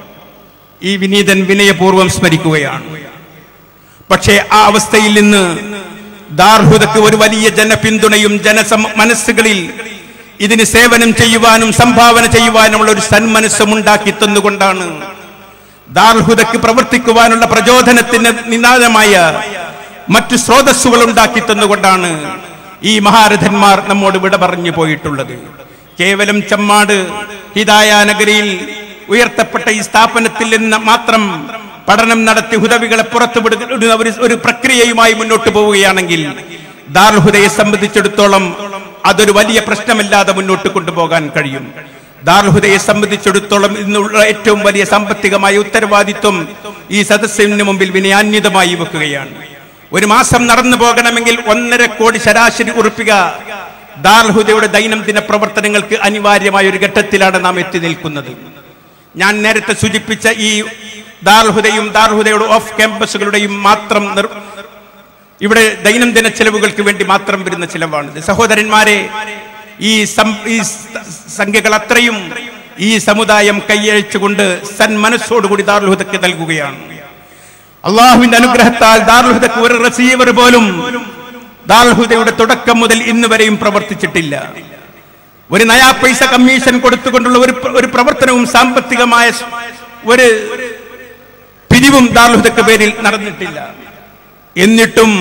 ഈ വിനീതൻ വിനയപൂർവ്വം സ്മരിക്കുകയാണ്. പക്ഷേ ആ അവസ്ഥയിൽ നിന്ന് ദാറുൽ ഹുദക്ക് ഒരു വലിയ ജനപിന്തുണയും മനസ്സുകളിൽ ഇതിന് സേവനം ചെയ്യുവാനും സംഭാവന ചെയ്യുവാനുമുള്ള ഒരു സന്മനസ്സും ഉണ്ടാക്കി തന്നുകൊണ്ടാണ്, ദാറുൽ ഹുദക്ക് പ്രവർത്തിക്കുവാനുള്ള പ്രചോദനത്തിന് നിനാദമായ മറ്റു സ്രോതസ്സുകൾ ഉണ്ടാക്കി തന്നുകൊണ്ടാണ് ഈ മഹാരഥന്മാർ നമ്മോട് വിട പറഞ്ഞു പോയിട്ടുള്ളത്. കേവലം ചമ്മാട് ഹിദായ നഗരിയിൽ ഉയർത്തപ്പെട്ട ഈ സ്ഥാപനത്തിൽ നിന്ന് മാത്രം പഠനം നടത്തി ഹുദവികളെ പുറത്തുവിടുന്ന ഒരു പ്രക്രിയയുമായി മുന്നോട്ട് പോവുകയാണെങ്കിൽ ദാറുൽ ഹുദയെ സംബന്ധിച്ചിടത്തോളം അതൊരു വലിയ പ്രശ്നമില്ലാതെ മുന്നോട്ട് കൊണ്ടുപോകാൻ കഴിയും. ദാറുൽ ഹുദയെ സംബന്ധിച്ചിടത്തോളം ഇന്നുള്ള ഏറ്റവും വലിയ സാമ്പത്തികമായ ഉത്തരവാദിത്വം ഈ സദസ്സിന് മുമ്പിൽ വിനയാന്വിതമായി വെക്കുകയാണ്. ഒരു മാസം നടന്നു പോകണമെങ്കിൽ 1.5 കോടി ശരാശരി ഉറപ്പിക ദാറുൽ ഹുദയുടെ ദൈനംദിന പ്രവർത്തനങ്ങൾക്ക് അനിവാര്യമായ ഒരു ഘട്ടത്തിലാണ് നാം എത്തി നിൽക്കുന്നത്. ഞാൻ നേരത്തെ സൂചിപ്പിച്ച ഈ ദാറുൽ ഹുദയും ദാറുൽ ഹുദയുടെ ഓഫ് ക്യാമ്പസുകളുടെയും മാത്രം ഇവിടെ ദൈനംദിന ചെലവുകൾക്ക് വേണ്ടി മാത്രം വരുന്ന ചെലവാണിത്. സഹോദരന്മാരെ, ഈ സംഖ്യകൾ അത്രയും ഈ സമുദായം കൈയഴിച്ചുകൊണ്ട് സന്മനസ്സോടുകൂടി ദാറുൽ ഹുദക്ക് നൽകുകയാണ്. അള്ളാഹുവിന്റെ അനുഗ്രഹത്താൽ ദാറുൽ ഹുദക്ക് ഒരു റിസീവർ പോലും ദാറുൽ ഹുദയുടെ തുടക്കം മുതൽ ഇന്ന് വരെയും പ്രവർത്തിച്ചിട്ടില്ല. ഒരു നയാ പൈസ കമ്മീഷൻ കൊടുത്തുകൊണ്ടുള്ള ഒരു പ്രവർത്തനവും സാമ്പത്തികമായ ഒരു പിരിവും ദാറുൽ ഹുദക്ക് പേരിൽ നടന്നിട്ടില്ല. എന്നിട്ടും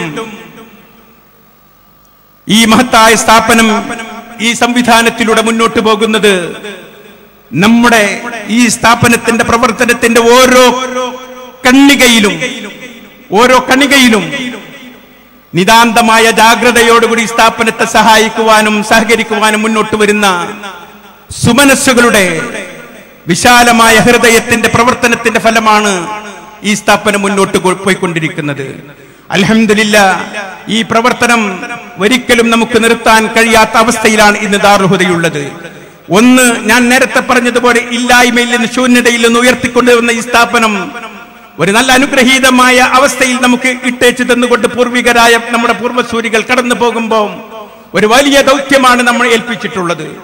ഈ മഹത്തായ സ്ഥാപനം ഈ സംവിധാനത്തിലൂടെ മുന്നോട്ട് പോകുന്നത് നമ്മുടെ ഈ സ്ഥാപനത്തിന്റെ പ്രവർത്തനത്തിന്റെ ഓരോ കണികയിലും നിതാന്തമായ ജാഗ്രതയോടുകൂടി സ്ഥാപനത്തെ സഹായിക്കുവാനും സഹകരിക്കുവാനും മുന്നോട്ട് വരുന്ന സുമനസ്സുകളുടെ വിശാലമായ ഹൃദയത്തിന്റെ പ്രവർത്തനത്തിന്റെ ഫലമാണ് ഈ സ്ഥാപനം മുന്നോട്ട് പോയിക്കൊണ്ടിരിക്കുന്നത്. അൽഹംദുലില്ലാഹ്, ഈ പ്രവർത്തനം ഒരിക്കലും നമുക്ക് നിർത്താൻ കഴിയാത്ത അവസ്ഥയിലാണ് ഇന്ന് ദാറുൽ ഹുദയുള്ളത്. ഒന്ന്, ഞാൻ നേരത്തെ പറഞ്ഞതുപോലെ ഇല്ലായ്മയിൽ നിന്ന് ശൂന്യതയിൽ നിന്ന് ഉയർത്തിക്കൊണ്ടുവന്ന ഈ സ്ഥാപനം ഒരു നല്ല അനുഗ്രഹീതമായ അവസ്ഥയിൽ നമുക്ക് ഇട്ടേച്ചു തന്നുകൊണ്ട് പൂർവികരായ നമ്മുടെ പൂർവ്വസൂരികൾ കടന്നു പോകുമ്പോൾ ഒരു വലിയ ദൗത്യമാണ് നമ്മൾ ഏൽപ്പിച്ചിട്ടുള്ളത്.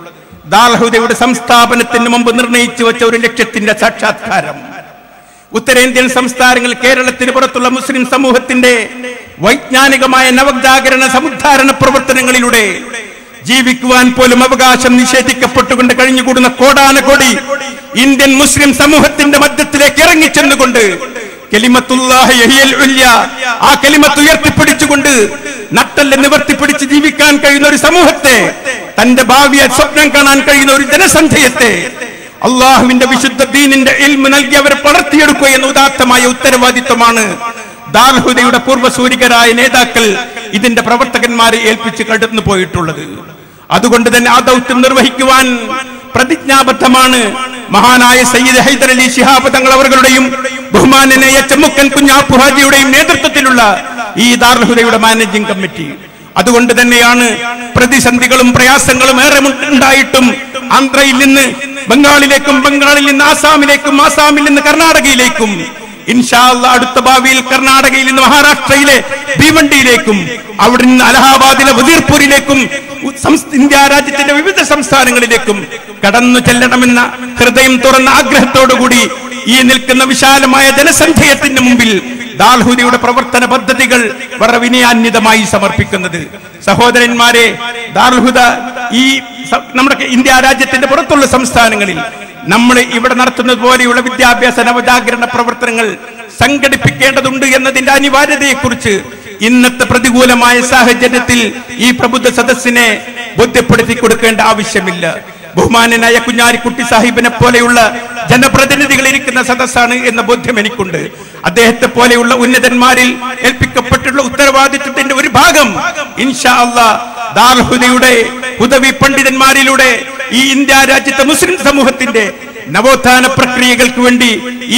ദാർഹുദയുടെ സംസ്ഥാപനത്തിന് മുമ്പ് നിർണയിച്ചു വെച്ച ഒരു ലക്ഷ്യത്തിന്റെ സാക്ഷാത്കാരം. ഉത്തരേന്ത്യൻ സംസ്ഥാനങ്ങൾ, കേരളത്തിന് പുറത്തുള്ള മുസ്ലിം സമൂഹത്തിന്റെ വൈജ്ഞാനികമായ നവജാഗരണ സമുദ്ധാരണ പ്രവർത്തനങ്ങളിലൂടെ ജീവിക്കുവാൻ പോലും അവകാശം നിഷേധിക്കപ്പെട്ടുകൊണ്ട് കഴിഞ്ഞുകൂടുന്ന കോടാനകോടി ഇന്ത്യൻ മുസ്ലിം സമൂഹത്തിന്റെ മധ്യത്തിലേക്ക് ഇറങ്ങിച്ചെന്നുകൊണ്ട് കലിമത്തുല്ലാഹി യഹിയൽ ഉല്യ, ആ കലിമത്ത് ഉയർത്തിപ്പിടിച്ചുകൊണ്ട് നട്ടെല്ല് നിവർത്തിപ്പിടിച്ച് ജീവിക്കാൻ കഴിയുന്ന ഒരു സമൂഹത്തെ, തന്റെ ഭാവിയെ സ്വപ്നം കാണാൻ കഴിയുന്ന ഒരു ജനസംഖ്യത്തെ അള്ളാഹുവിന്റെ വിശുദ്ധ ദീനിന്റെ ഇൽമ് നൽകി അവർ വളർത്തിയെടുക്കുക എന്ന ഉദാത്തമായ ഉത്തരവാദിത്വമാണ് ദാർഹുദയുടെ പൂർവ്വസൂരികരായ നേതാക്കൾ ഇതിന്റെ പ്രവർത്തകന്മാരെ ഏൽപ്പിച്ച് കടന്നു പോയിട്ടുള്ളത്. അതുകൊണ്ട് തന്നെ ആ ദൗത്യം നിർവഹിക്കുവാൻ പ്രതിജ്ഞാബദ്ധമാണ് മഹാനായ സയ്യിദ് ഹൈദർ അലി ശിഹാബ് തങ്ങൾ അവர்களுടെയും ബഹുമാനനായ ചെമ്മുക്കൻ കുഞ്ഞാപ്പു ഹാജിയുടെയും നേതൃത്വത്തിലുള്ള ഈ ദാർഹുദയുടെ മാനേജിംഗ് കമ്മിറ്റി. അതുകൊണ്ട് തന്നെയാണ് പ്രതിസന്ധികളും പ്രയാസങ്ങളും ഏറെ ഉണ്ടായിട്ടും ആന്ധ്രയിൽ നിന്ന് ബംഗാളിലേക്കും, ബംഗാളിൽ നിന്ന് ആസാമിലേക്കും, ആസാമിൽ നിന്ന് കർണാടകയിലേക്കും, ഇൻഷാ അല്ലാഹ് അടുത്ത ഭാവിയിൽ കർണാടകയിൽ നിന്ന് മഹാരാഷ്ട്രയിലെ ഭീവണ്ടിയിലേക്കും, അവിടെ നിന്ന് അലഹാബാദിലെ വസീർപൂരിലേക്കും, ഇന്ത്യ രാജ്യത്തിന്റെ വിവിധ സംസ്ഥാനങ്ങളിലേക്കും കടന്നു ചെല്ലണമെന്ന ഹൃദയം തുറന്ന ആഗ്രഹത്തോടുകൂടി ഈ നിൽക്കുന്ന വിശാലമായ ജനസംഖ്യത്തിന് മുമ്പിൽ ദാർഹുദയുടെ പ്രവർത്തന പദ്ധതികൾ വളരെ വിനയാന്വിതമായി സമർപ്പിക്കുന്നത്. സഹോദരന്മാരെ, ദാർഹുദ ഈ നമ്മുടെ ഇന്ത്യ രാജ്യത്തിന്റെ പുറത്തുള്ള സംസ്ഥാനങ്ങളിൽ നമ്മൾ ഇവിടെ നടത്തുന്നത് പോലെയുള്ള വിദ്യാഭ്യാസ നവജാഗരണ പ്രവർത്തനങ്ങൾ സംഘടിപ്പിക്കേണ്ടതുണ്ട് എന്നതിന്റെ അനിവാര്യതയെക്കുറിച്ച് ഇന്നത്തെ പ്രതികൂലമായ സാഹചര്യത്തിൽ ഈ പ്രബുദ്ധ സദസ്സിനെ ബോധ്യപ്പെടുത്തി കൊടുക്കേണ്ട ആവശ്യമില്ല. ബഹുമാനനായ കുഞ്ഞാലിക്കുട്ടി സാഹിബിനെ പോലെയുള്ള ജനപ്രതിനിധികൾ ഇരിക്കുന്ന സദസ്സാണ് എന്ന ബോധ്യം എനിക്കുണ്ട്. അദ്ദേഹത്തെ പോലെയുള്ള ഉന്നതന്മാരിൽ ഏൽപ്പിക്കപ്പെട്ടുള്ള ഉത്തരവാദിത്വത്തിന്റെ ഒരു ഭാഗം ഇൻഷാ അല്ലാഹ് ദാർഹുദയുടെ ഹുദവി പണ്ഡിതന്മാരിലൂടെ ഈ ഇന്ത്യ രാജ്യത്തെ മുസ്ലിം സമൂഹത്തിന്റെ നവോത്ഥാന പ്രക്രിയകൾക്ക് വേണ്ടി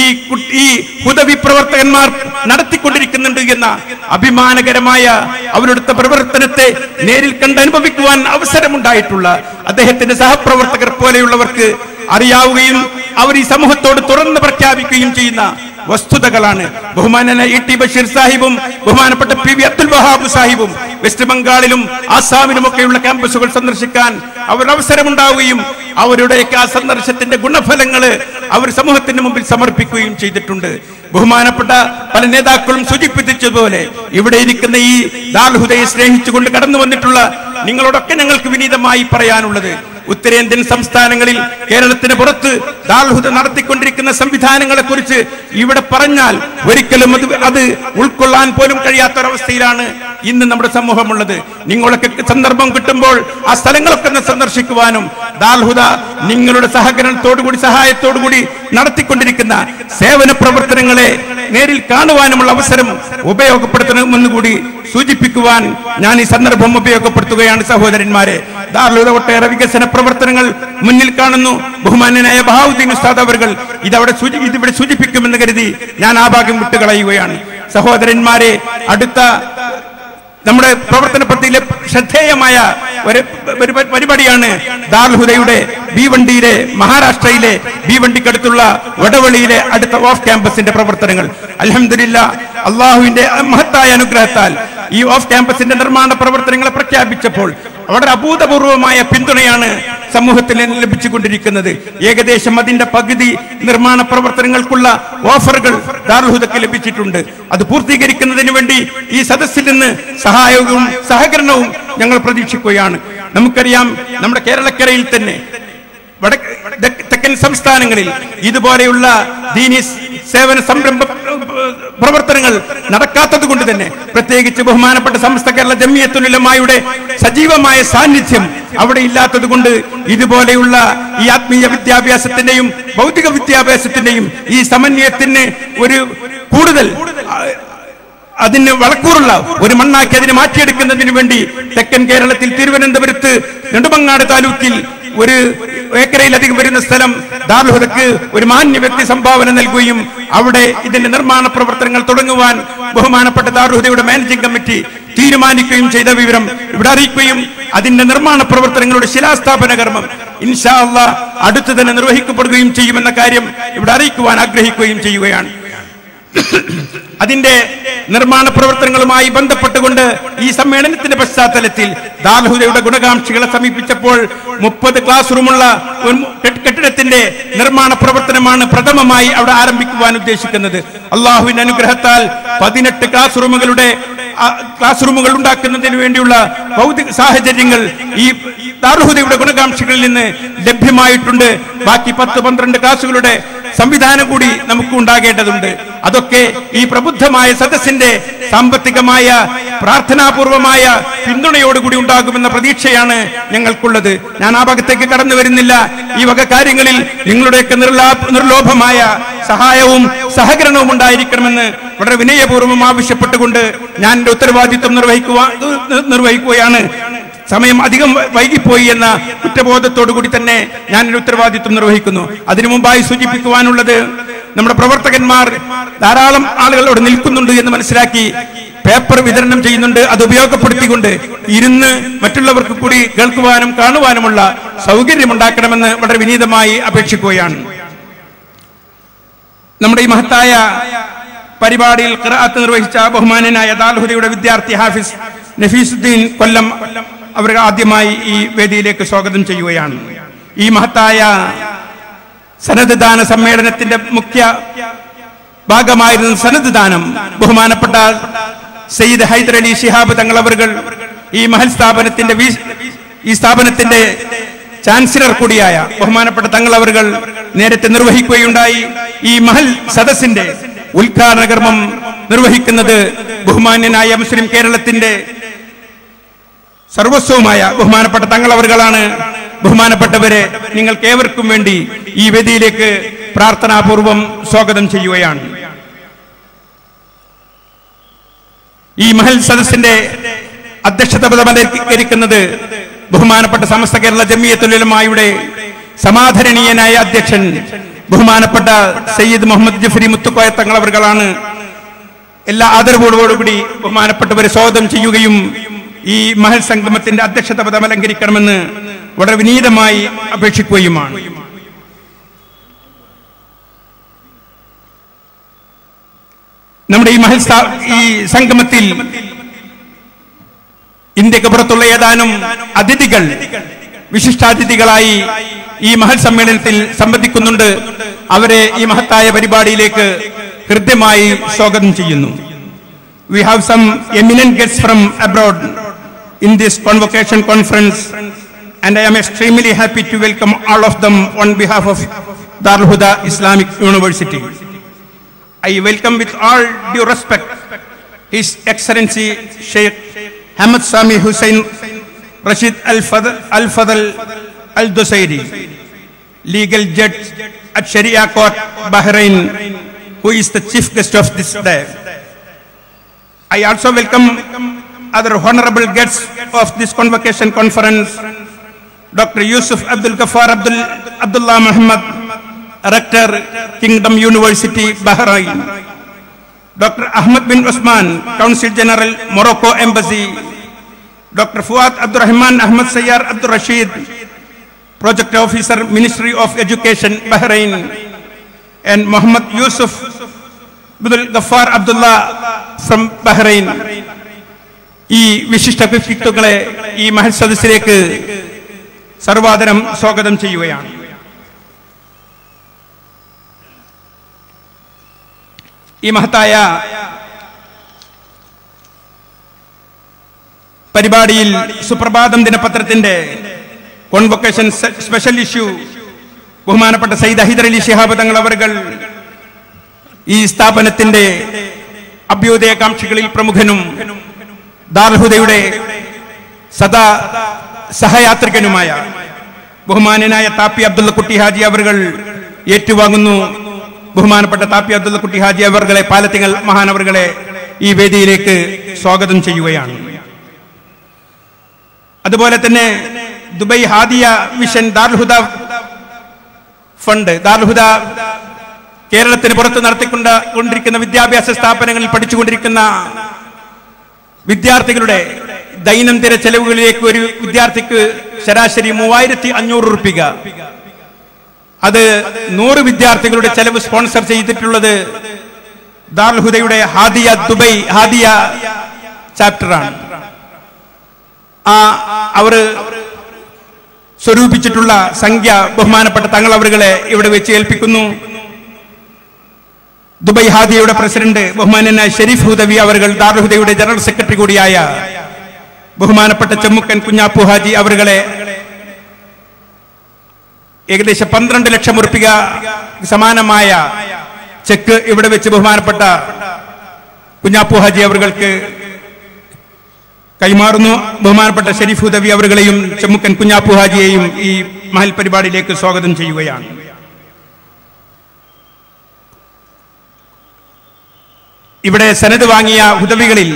ഈ ഹുദവി പ്രവർത്തകന്മാർ നടത്തിക്കൊണ്ടിരിക്കുന്നുണ്ട് എന്ന അഭിമാനകരമായ അവരുടെ പ്രവർത്തനത്തെ നേരിൽ കണ്ടനുഭവിക്കുവാൻ അവസരമുണ്ടായിട്ടുള്ള അദ്ദേഹത്തിന്റെ സഹപ്രവർത്തകർ പോലെയുള്ളവർക്ക് അറിയാവുകയും അവർ ഈ സമൂഹത്തോട് തുറന്ന് പ്രഖ്യാപിക്കുകയും ചെയ്യുന്ന വസ്തുതകളാണ്. ബഹുമാനനായ ഇ ടി ബഷീർ സാഹിബും ബഹുമാനപ്പെട്ട പി വി അബ്ദുൽ വഹാബ് സാഹിബും വെസ്റ്റ് ബംഗാളിലും ആസാമിലുമൊക്കെയുള്ള ക്യാമ്പസുകൾ സന്ദർശിക്കാൻ അവർ അവസരമുണ്ടാവുകയും അവരുടെയൊക്കെ ആ സന്ദർശനത്തിന്റെ ഗുണഫലങ്ങൾ അവർ സമൂഹത്തിന് മുമ്പിൽ സമർപ്പിക്കുകയും ചെയ്തിട്ടുണ്ട്. ബഹുമാനപ്പെട്ട പല നേതാക്കളും സൂചിപ്പിച്ചതുപോലെ ഇവിടെ ഇരിക്കുന്ന ഈ ദാർഹുദയെ സ്നേഹിച്ചുകൊണ്ട് കടന്നു വന്നിട്ടുള്ള നിങ്ങളോടൊക്കെ ഞങ്ങൾക്ക് വിനീതമായി പറയാനുള്ളത്, ഉത്തരേന്ത്യൻ സംസ്ഥാനങ്ങളിൽ കേരളത്തിന് പുറത്ത് ദാർഹുദ നടത്തിക്കൊണ്ടിരിക്കുന്ന സംവിധാനങ്ങളെ കുറിച്ച് ഇവിടെ പറഞ്ഞാൽ ഒരിക്കലും അത് ഉൾക്കൊള്ളാൻ പോലും കഴിയാത്തൊരവസ്ഥയിലാണ് ഇന്ന് നമ്മുടെ സമൂഹമുള്ളത്. നിങ്ങളൊക്കെ സന്ദർഭം കിട്ടുമ്പോൾ ആ സ്ഥലങ്ങളൊക്കെ സന്ദർശിക്കുവാനും ദാർഹുദ നിങ്ങളുടെ സഹകരണത്തോടുകൂടി സഹായത്തോടുകൂടി നടത്തിക്കൊണ്ടിരിക്കുന്ന സേവന പ്രവർത്തനങ്ങളെ നേരിൽ കാണുവാനുമുള്ള അവസരം ഉപയോഗപ്പെടുത്തണമെന്ന് കൂടി സൂചിപ്പിക്കുവാൻ ഞാൻ ഈ സന്ദർഭം ഉപയോഗപ്പെടുത്തുകയാണ്. സഹോദരന്മാരെ, ദാർഹുദ ഒട്ടേറെ വികസന പ്രവർത്തനങ്ങൾ മുന്നിൽ കാണുന്നു. ബഹുമാന്യനായ ബഹാവുദ്ദീൻ ഉസ്താദ് അവർ ഇതിവിടെ സൂചിപ്പിക്കുമെന്ന് കരുതി ഞാൻ ആ ഭാഗം വിട്ടുകളയുകയാണ്. സഹോദരന്മാരെ, അടുത്ത നമ്മുടെ പ്രവർത്തന പദ്ധതിയിലെ ശ്രദ്ധേയമായ ഒരു പരിപാടിയാണ് ദാർഹുദയുടെ ഭീവണ്ടിയിലെ, മഹാരാഷ്ട്രയിലെ ഭീവണ്ടിക്കടുത്തുള്ള വടവളിയിലെ അടുത്ത ഓഫ് ക്യാമ്പസിന്റെ പ്രവർത്തനങ്ങൾ. അൽഹംദുലില്ലാഹ്, അള്ളാഹുവിന്റെ മഹത്തായ അനുഗ്രഹത്താൽ ഈ ഓഫ് ക്യാമ്പസിന്റെ നിർമ്മാണ പ്രവർത്തനങ്ങളെ പ്രഖ്യാപിച്ചപ്പോൾ വളരെ അഭൂതപൂർവമായ പിന്തുണയാണ് സമൂഹത്തിൽ ലഭിച്ചുകൊണ്ടിരിക്കുന്നത്. ഏകദേശം അതിന്റെ പകുതി നിർമ്മാണ പ്രവർത്തനങ്ങൾക്കുള്ള ഓഫറുകൾ ദാർഹുദക്ക് ലഭിച്ചിട്ടുണ്ട്. അത് പൂർത്തീകരിക്കുന്നതിന് വേണ്ടി ഈ സദസ്സിൽ നിന്ന് സഹായവും സഹകരണവും ഞങ്ങൾ പ്രതീക്ഷിക്കുകയാണ്. നമുക്കറിയാം, നമ്മുടെ കേരളക്കരയിൽ തന്നെ തെക്കൻ സംസ്ഥാനങ്ങളിൽ ഇതുപോലെയുള്ള ദീനി സേവന സംരംഭ പ്രവർത്തനങ്ങൾ നടക്കാത്തത് കൊണ്ട് തന്നെ, പ്രത്യേകിച്ച് ബഹുമാനപ്പെട്ട സമസ്ത കേരള ജംഇയ്യത്തുൽ ഉലമായുടെ സജീവമായ സാന്നിധ്യം അവിടെ ഇല്ലാത്തത് കൊണ്ട് ഇതുപോലെയുള്ള ഈ ആത്മീയ വിദ്യാഭ്യാസത്തിന്റെയും ഭൗതിക വിദ്യാഭ്യാസത്തിന്റെയും ഈ സമന്വയത്തിന് ഒരു കൂടുതൽ അതിന് വളക്കൂറുള്ള ഒരു മണ്ണാക്കി അതിനെ മാറ്റിയെടുക്കുന്നതിന് വേണ്ടി തെക്കൻ കേരളത്തിൽ തിരുവനന്തപുരത്ത് നെടുമങ്ങാട് താലൂക്കിൽ ഒരു ഏക്കറയിലധികം വരുന്ന സ്ഥലം ദാർഹുദക്ക് ഒരു മാന്യ വ്യക്തി സംഭാവന നൽകുകയും അവിടെ ഇതിന്റെ നിർമ്മാണ പ്രവർത്തനങ്ങൾ തുടങ്ങുവാൻ ബഹുമാനപ്പെട്ട ദാർഹുദയുടെ മാനേജിംഗ് കമ്മിറ്റി തീരുമാനിക്കുകയും ചെയ്ത വിവരം ഇവിടെ അറിയിക്കുകയും അതിന്റെ നിർമ്മാണ പ്രവർത്തനങ്ങളുടെ ശിലാസ്ഥാപന കർമ്മം ഇൻഷാ അല്ലാഹ് അടുത്ത് തന്നെ നിർവഹിക്കപ്പെടുകയും ചെയ്യുമെന്ന കാര്യം ഇവിടെ അറിയിക്കുവാൻ ആഗ്രഹിക്കുകയും ചെയ്യുകയാണ്. അതിന്റെ നിർമ്മാണ പ്രവർത്തനങ്ങളുമായി ബന്ധപ്പെട്ടുകൊണ്ട് ഈ സമ്മേളനത്തിന്റെ പശ്ചാത്തലത്തിൽ ദാറുൽ ഹുദയുടെ ഗുണകാംക്ഷികളെ സമീപിച്ചപ്പോൾ 30 ക്ലാസ് റൂമുള്ള കെട്ടിടത്തിന്റെ നിർമ്മാണ പ്രവർത്തനമാണ് പ്രഥമമായി അവിടെ ആരംഭിക്കുവാൻ ഉദ്ദേശിക്കുന്നത്. അള്ളാഹുവിന്റെ അനുഗ്രഹത്താൽ 18 ക്ലാസ് റൂമുകൾ ഉണ്ടാക്കുന്നതിന് വേണ്ടിയുള്ള ഭൗതിക സാഹചര്യങ്ങൾ ഈ ദാറുൽ ഹുദയുടെ ഗുണകാംക്ഷികളിൽ നിന്ന് ലഭ്യമായിട്ടുണ്ട്. ബാക്കി 10-12 ക്ലാസുകളുടെ സംവിധാനം കൂടി നമുക്ക് ഉണ്ടാകേണ്ടതുണ്ട്. അതൊക്കെ ഈ പ്രബുദ്ധമായ സദസ്സിന്റെ സാമ്പത്തികമായ പ്രാർത്ഥനാപൂർവമായ പിന്തുണയോടുകൂടി ഉണ്ടാകുമെന്ന പ്രതീക്ഷയാണ് ഞങ്ങൾക്കുള്ളത്. ഞാൻ ആ ഭാഗത്തേക്ക് കടന്നു വരുന്നില്ല. ഈ വക കാര്യങ്ങളിൽ നിങ്ങളുടെയൊക്കെ നിർലോഭമായ സഹായവും സഹകരണവും ഉണ്ടായിരിക്കണമെന്ന് വളരെ വിനയപൂർവ്വം ആവശ്യപ്പെട്ടുകൊണ്ട് ഞാൻ എന്റെ ഉത്തരവാദിത്വം നിർവഹിക്കുകയാണ്. സമയം അധികം വൈകിപ്പോയി എന്ന കുറ്റബോധത്തോടു കൂടി തന്നെ ഞാൻ എന്റെ ഉത്തരവാദിത്വം നിർവഹിക്കുന്നു. അതിനു മുമ്പായി സൂചിപ്പിക്കുവാനുള്ളത്, നമ്മുടെ പ്രവർത്തകന്മാർ ധാരാളം ആളുകൾ അവിടെ നിൽക്കുന്നുണ്ട് എന്ന് മനസ്സിലാക്കി പേപ്പർ വിതരണം ചെയ്യുന്നുണ്ട്. അത് ഉപയോഗപ്പെടുത്തിക്കൊണ്ട് ഇരുന്ന് മറ്റുള്ളവർക്ക് കൂടി കേൾക്കുവാനും കാണുവാനുമുള്ള സൗകര്യമുണ്ടാക്കണമെന്ന് വളരെ വിനീതമായി അപേക്ഷിക്കുകയാണ്. നമ്മുടെ ഈ മഹത്തായ പരിപാടിയിൽ ഖിറാഅത്ത് നിർവഹിച്ച ബഹുമാനനായ ദാറുൽ ഹുദയുടെ വിദ്യാർത്ഥി ഹാഫിസ് നഫീസുദ്ദീൻ കൊല്ലം അവർ ആദ്യമായി ഈ വേദിയിലേക്ക് സ്വാഗതം ചെയ്യുകയാണ്. ഈ മഹത്തായ സനദ് ദാന സമ്മേളനത്തിന്റെ മുഖ്യ ഭാഗമായിരുന്ന സനദ് ദാനം ബഹുമാനപ്പെട്ട സയ്യിദ് ഹൈദർ അലി ശിഹാബ് തങ്ങൾ അവർകൾ ഈ മഹൽ സ്ഥാപനത്തിന്റെ ചാൻസലർ കൂടിയായ ബഹുമാനപ്പെട്ട തങ്ങൾ അവർകൾ നേരത്തെ നിർവഹിക്കുകയുണ്ടായി. ഈ മഹൽ സദസ്സിന്റെ ഉദ്ഘാടന കർമ്മം നിർവഹിക്കുന്നത് ബഹുമാന്യനായ മുസ്ലിം കേരളത്തിന്റെ സർവസ്വവുമായ ബഹുമാനപ്പെട്ട തങ്ങൾ അവർകളാണ്. ബഹുമാനപ്പെട്ടവരെ, നിങ്ങൾക്ക് ഏവർക്കും വേണ്ടി ഈ വേദിയിലേക്ക് പ്രാർത്ഥനാപൂർവം സ്വാഗതം ചെയ്യുകയാണ്. ഈ മഹൽ സദസ്സിന്റെ അധ്യക്ഷത പദം അലങ്കരിക്കുന്നത് ബഹുമാനപ്പെട്ട സമസ്ത കേരള ജമിയത്തുൽ ഉലമായുടെ സമാദരണീയനായ അധ്യക്ഷൻ ബഹുമാനപ്പെട്ട സയ്യിദ് മുഹമ്മദ് ജഫരി മുത്തുക്കോയ തങ്ങൾ അവർകളാണ്. എല്ലാ ആദരവോടുകൂടി ബഹുമാനപ്പെട്ടവരെ സ്വാഗതം ചെയ്യുകയും ഈ മഹൽ സംഗമത്തിന്റെ അധ്യക്ഷത പദം അലങ്കരിക്കണമെന്ന് വളരെ വിനീതമായി അപേക്ഷിക്കുകയുമാണ്. നമ്മുടെ ഈ സംഗമത്തിൽ ഇന്ത്യക്ക് പുറത്തുള്ള ഏതാനും അതിഥികൾ വിശിഷ്ടാതിഥികളായി ഈ മഹൽ സമ്മേളനത്തിൽ സംബന്ധിക്കുന്നുണ്ട്. അവരെ ഈ മഹത്തായ പരിപാടിയിലേക്ക് ഹൃദ്യമായി സ്വാഗതം ചെയ്യുന്നു. We have some eminent guests from abroad in this convocation conference, and I am extremely happy to welcome all of them on behalf of Darul Huda Islamic University. I welcome with all due respect His Excellency Sheikh Hamad Sami Hussain Rashid Al-Fadl Al-Dusairi, legal judge at Sharia Court, Bahrain, who is the chief guest of this day. I also welcome other honorable guests of this convocation conference, Dr. Yusuf Abdul Ghaffar Abdullah Muhammad, Rector, Kingdom University, Bahrain, Dr. Ahmad bin Osman, Consul General, Morocco Embassy, Dr. Fuad Abdurrahman Ahmad Sayyar Abdul Rashid, Project Officer, Ministry of Education, Bahrain, and Muhammad Yusuf Abdul Ghaffar Abdullah from Bahrain. ഈ വിശിഷ്ട വ്യക്തിത്വങ്ങളെ ഈ മഹൽ സദസ്സിലേക്ക് സർവാദരം സ്വാഗതം ചെയ്യുകയാണ്. ഈ മഹത്തായ പരിപാടിയിൽ സുപ്രഭാതം ദിനപത്രത്തിന്റെ കോൺവൊക്കേഷൻ സ്പെഷ്യൽ ഇഷ്യൂ ബഹുമാനപ്പെട്ട സയ്യിദ് ഹൈദർ അലി ശിഹാബ് തങ്ങൾ അവർകൾ ഈ സ്ഥാപനത്തിന്റെ അഭ്യുദയകാംക്ഷികളിൽ പ്രമുഖനും ദാറുൽ ഹുദയുടെ സദാ സഹയാത്രികനുമായ ബഹുമാനനായ താപ്പി അബ്ദുള്ള കുട്ടി ഹാജി അവർകൾ ഏറ്റുവാങ്ങുന്നു. ബഹുമാനപ്പെട്ട താപ്പി അബ്ദുള്ള കുട്ടി ഹാജി അവർകളെ, പാലത്തിങ്ങൽ മഹാനവർകളെ ഈ വേദിയിലേക്ക് സ്വാഗതം ചെയ്യുകയാണ്. അതുപോലെ തന്നെ Dubai Hadia mission Darul Huda fund, Darul Huda കേരളത്തിന് പുറത്ത് നടത്തിക്കൊണ്ടിരിക്കുന്ന വിദ്യാഭ്യാസ സ്ഥാപനങ്ങളിൽ പഠിച്ചുകൊണ്ടിരിക്കുന്ന വിദ്യാർത്ഥികളുടെ ദൈനംദിന ചെലവുകളിലേക്ക് ഒരു വിദ്യാർത്ഥിക്ക് ശരാശരി 3500 രൂപ. അത് 100 വിദ്യാർത്ഥികളുടെ ചെലവ് സ്പോൺസർ ചെയ്തിട്ടുള്ളത് ദാറുൽ ഹുദയുടെ ഹാദിയ ദുബൈ ഹാദിയ ചാപ്റ്ററാണ്. അവർ സ്വരൂപിച്ചിട്ടുള്ള സംഖ്യ ബഹുമാനപ്പെട്ട തങ്ങൾ അവരുകളെ ഇവിടെ വെച്ച് ഏൽപ്പിക്കുന്നു. ദുബൈ ഹാദിയയുടെ പ്രസിഡന്റ് ബഹുമാനനായ ഷെരീഫ് ഹുദവി അവർ, ദാറുൽ ഹുദയുടെ ജനറൽ സെക്രട്ടറി കൂടിയായ ബഹുമാനപ്പെട്ട ചെമ്മുക്കൻ കുഞ്ഞാപ്പു ഹാജി അവരുകളെ ഏകദേശം 12 ലക്ഷം ഉറുപ്പിക സമാനമായ ചെക്ക് ഇവിടെ വെച്ച് ബഹുമാനപ്പെട്ട കുഞ്ഞാപ്പു ഹാജി അവർക്ക് കൈമാറുന്നു. ബഹുമാനപ്പെട്ട ഷെരീഫ് ഹുദവി അവരുകളെയും ചെമ്മുക്കൻ കുഞ്ഞാപ്പു ഹാജിയെയും ഈ മഹൽ പരിപാടിയിലേക്ക് സ്വാഗതം ചെയ്യുകയാണ്. ഇവിടെ സനത് വാങ്ങിയ ഹുദവികളിൽ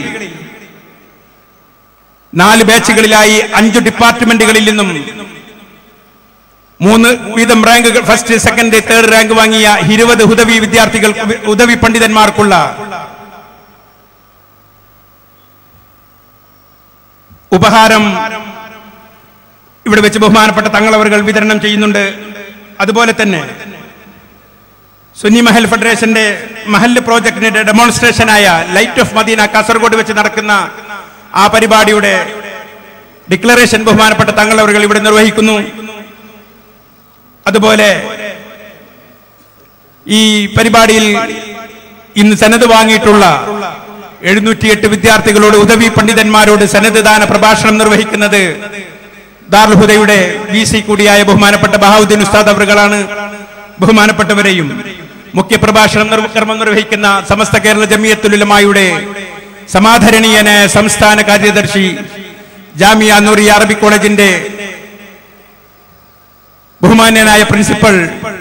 4 ബാച്ചുകളിലായി 5 ഡിപ്പാർട്ട്മെന്റുകളിൽ നിന്നും 3 വീതം റാങ്കുകൾ, ഫസ്റ്റ്, സെക്കൻഡ്, തേർഡ് റാങ്ക് വാങ്ങിയ 20 ഹുദവി വിദ്യാർത്ഥികൾ, ഹുദവി പണ്ഡിതന്മാർക്കുള്ള ഉപഹാരം ഇവിടെ വെച്ച് ബഹുമാനപ്പെട്ട തങ്ങൾ അവർ വിതരണം ചെയ്യുന്നുണ്ട്. അതുപോലെ തന്നെ സുന്നി മഹൽ ഫെഡറേഷന്റെ മഹല്ല് പ്രോജക്ടിന്റെ ഡെമോൺസ്ട്രേഷനായ ലൈറ്റ് ഓഫ് മദീന കാസർഗോഡ് വെച്ച് നടക്കുന്ന ആ പരിപാടിയുടെ ഡിക്ലറേഷൻ ബഹുമാനപ്പെട്ട തങ്ങൾ അവർ ഇവിടെ നിർവഹിക്കുന്നു. അതുപോലെ ഈ പരിപാടിയിൽ ഇന്ന് സനത് വാങ്ങിയിട്ടുള്ള 708 വിദ്യാർത്ഥികളോട്, ഉദവി പണ്ഡിതന്മാരോട് സനത് ദാന പ്രഭാഷണം നിർവഹിക്കുന്നത് ദാറുൽ ഹുദയുടെ VC കൂടിയായ ബഹുമാനപ്പെട്ട ബഹാവുദ്ദീൻ ഉസ്താദ് അവറുകളാണ്. ബഹുമാനപ്പെട്ടവരെയും മുഖ്യ പ്രഭാഷണം കർമ്മം നിർവഹിക്കുന്ന സമസ്ത കേരള ജമിയത്തുൽ ഉലമായുടെ സമാദരണീയനായ സംസ്ഥാന കാര്യദർശി, ജാമിയ നൂറിയ അറബിക് കോളേജിന്റെ ബഹുമാന്യനായ പ്രിൻസിപ്പൽ,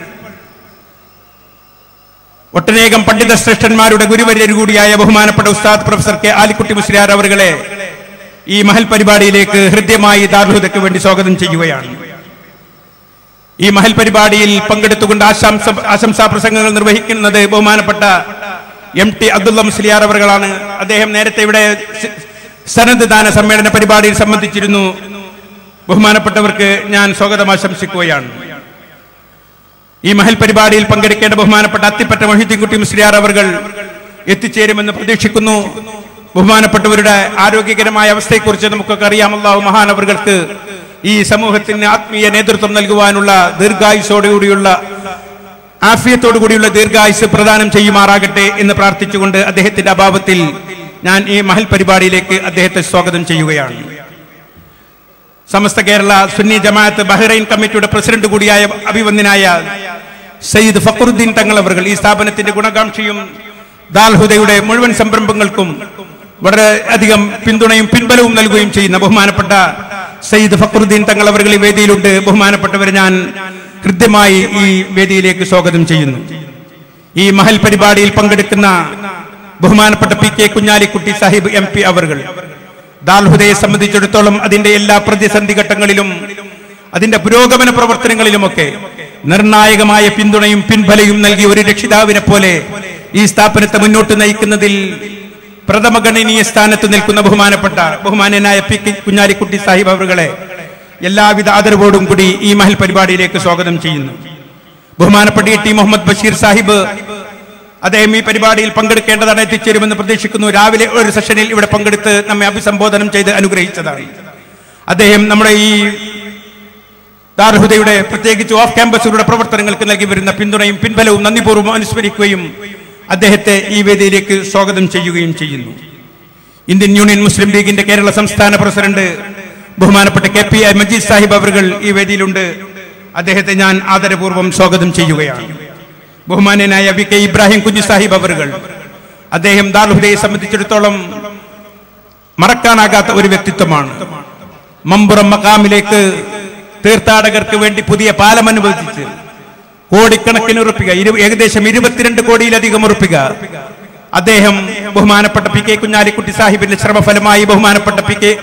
ഒട്ടനേകം പണ്ഡിത ശ്രേഷ്ഠന്മാരുടെ ഗുരുവര്യർ കൂടിയായ ബഹുമാനപ്പെട്ട ഉസ്താദ് പ്രൊഫസർ കെ ആലിക്കുട്ടി മുസ്ലിയാർ അവരുകളെ ഈ മഹൽ പരിപാടിയിലേക്ക് ഹൃദ്യമായി ദാറുൽ ഹുദയ്ക്ക് വേണ്ടി സ്വാഗതം ചെയ്യുകയാണ്. ഈ മഹൽ പരിപാടിയിൽ പങ്കെടുത്തുകൊണ്ട് ആശംസാ പ്രസംഗങ്ങൾ നിർവഹിക്കുന്നത് ബഹുമാനപ്പെട്ട MT അബ്ദുള്ള മുസ്ലിയാർ അവരുകളാണ്. അദ്ദേഹം നേരത്തെ ഇവിടെ സനത് ദാന സമ്മേളന പരിപാടിയിൽ സംബന്ധിച്ചിരുന്നു. ബഹുമാനപ്പെട്ടവർക്ക് ഞാൻ സ്വാഗതം ആശംസിക്കുകയാണ്. ഈ മഹൽ പരിപാടിയിൽ പങ്കെടുക്കേണ്ട ബഹുമാനപ്പെട്ട അത്തിപ്പറ്റ മൊഹീദ്ദീൻകുട്ടി മുസ്ലിയാർ അവർ എത്തിച്ചേരുമെന്ന് പ്രതീക്ഷിക്കുന്നു. ബഹുമാനപ്പെട്ടവരുടെ ആരോഗ്യകരമായ അവസ്ഥയെക്കുറിച്ച് നമുക്കൊക്കെ അറിയാം. അല്ലാഹു മഹാനവർക്ക് ഈ സമൂഹത്തിന് ആത്മീയ നേതൃത്വം നൽകുവാനുള്ള ദീർഘായുസോടുകൂടിയുള്ള ആഫിയത്തോടുകൂടിയുള്ള ദീർഘായുസ് പ്രദാനം ചെയ്യുമാറാകട്ടെ എന്ന് പ്രാർത്ഥിച്ചുകൊണ്ട് അദ്ദേഹത്തിന്റെ അഭാവത്തിൽ ഞാൻ ഈ മഹൽ പരിപാടിയിലേക്ക് അദ്ദേഹത്തെ സ്വാഗതം ചെയ്യുകയാണ്. സമസ്ത കേരള സുന്നി ജമാഅത്ത് ബഹ്റൈൻ കമ്മിറ്റിയുടെ പ്രസിഡന്റ് കൂടിയായ അഭിവന്ദനായ സയ്യിദ് ഫഖറുദ്ദീൻ തങ്ങൾ അവർ, ഈ സ്ഥാപനത്തിന്റെ ഗുണകാംക്ഷിയും ദാറുൽ ഹുദയുടെ മുഴുവൻ സംരംഭങ്ങൾക്കും വളരെ അധികം പിന്തുണയും പിൻബലവും നൽകുകയും ചെയ്യുന്ന ബഹുമാനപ്പെട്ട സയ്യിദ് ഫഖറുദ്ദീൻ തങ്ങൾ അവർ ഈ വേദിയിലുണ്ട്. ബഹുമാനപ്പെട്ടവരെ ഞാൻ കൃത്യമായി ഈ വേദിയിലേക്ക് സ്വാഗതം ചെയ്യുന്നു. ഈ മഹൽ പരിപാടിയിൽ പങ്കെടുക്കുന്ന ബഹുമാനപ്പെട്ട PK കുഞ്ഞാലിക്കുട്ടി സാഹിബ് MP അവർ, ദാറുൽ ഹുദയെ സംബന്ധിച്ചിടത്തോളം അതിന്റെ എല്ലാ പ്രതിസന്ധി ഘട്ടങ്ങളിലും അതിന്റെ പുരോഗമന പ്രവർത്തനങ്ങളിലുമൊക്കെ നിർണായകമായ പിന്തുണയും പിൻബലയും നൽകി ഒരു രക്ഷിതാവിനെ പോലെ ഈ സ്ഥാപനത്തെ മുന്നോട്ട് നയിക്കുന്നതിൽ പ്രഥമഗണനീയ സ്ഥാനത്ത് നിൽക്കുന്ന ബഹുമാന്യനായ PK കുഞ്ഞാലിക്കുട്ടി സാഹിബ് അവരുകളെ എല്ലാവിധ ആദരവോടും കൂടി ഈ മഹൽ പരിപാടിയിലേക്ക് സ്വാഗതം ചെയ്യുന്നു. ബഹുമാനപ്പെട്ട ടി മുഹമ്മദ് ബഷീർ സാഹിബ്, അദ്ദേഹം ഈ പരിപാടിയിൽ പങ്കെടുക്കേണ്ടതാണ്, എത്തിച്ചേരുമെന്ന് പ്രതീക്ഷിക്കുന്നു. രാവിലെ ഒരു സെഷനിൽ ഇവിടെ പങ്കെടുത്ത് നമ്മെ അഭിസംബോധനം ചെയ്ത് അനുഗ്രഹിച്ചതാണ്. അദ്ദേഹം നമ്മുടെ ഈ ദാറുൽ ഹുദയുടെ പ്രത്യേകിച്ച് ഓഫ് ക്യാമ്പസുകളുടെ പ്രവർത്തനങ്ങൾക്ക് നൽകി വരുന്ന പിന്തുണയും പിൻബലവും നന്ദിപൂർവ്വം അനുസ്മരിക്കുകയും അദ്ദേഹത്തെ ഈ വേദിയിലേക്ക് സ്വാഗതം ചെയ്യുകയും ചെയ്യുന്നു. ഇന്ത്യൻ യൂണിയൻ മുസ്ലിം ലീഗിന്റെ കേരള സംസ്ഥാന പ്രസിഡന്റ് ബഹുമാനപ്പെട്ട KPI മജീദ് സാഹിബ് അവർ ഈ വേദിയിലുണ്ട്. അദ്ദേഹത്തെ ഞാൻ ആദരപൂർവ്വം സ്വാഗതം ചെയ്യുകയാണ്. ബഹുമാന്യനായ VK ഇബ്രാഹിം കുഞ്ഞു സാഹിബ് അവർ, അദ്ദേഹം ദാറുൽ ഹുദയെ സംബന്ധിച്ചിടത്തോളം മറക്കാനാകാത്ത ഒരു വ്യക്തിത്വമാണ്. മമ്പുറം മഖാമിലേക്ക് തീർത്ഥാടകർക്ക് വേണ്ടി പുതിയ പാലം അനുവദിച്ച് കോടിക്കണക്കിന് ഉറുപ്പിക, ഏകദേശം 22 കോടിയിലധികം ഉറുപ്പിക അദ്ദേഹം ബഹുമാനപ്പെട്ട PK കുഞ്ഞാലിക്കുട്ടി സാഹിബിന്റെ ശ്രമഫലമായി ബഹുമാനപ്പെട്ട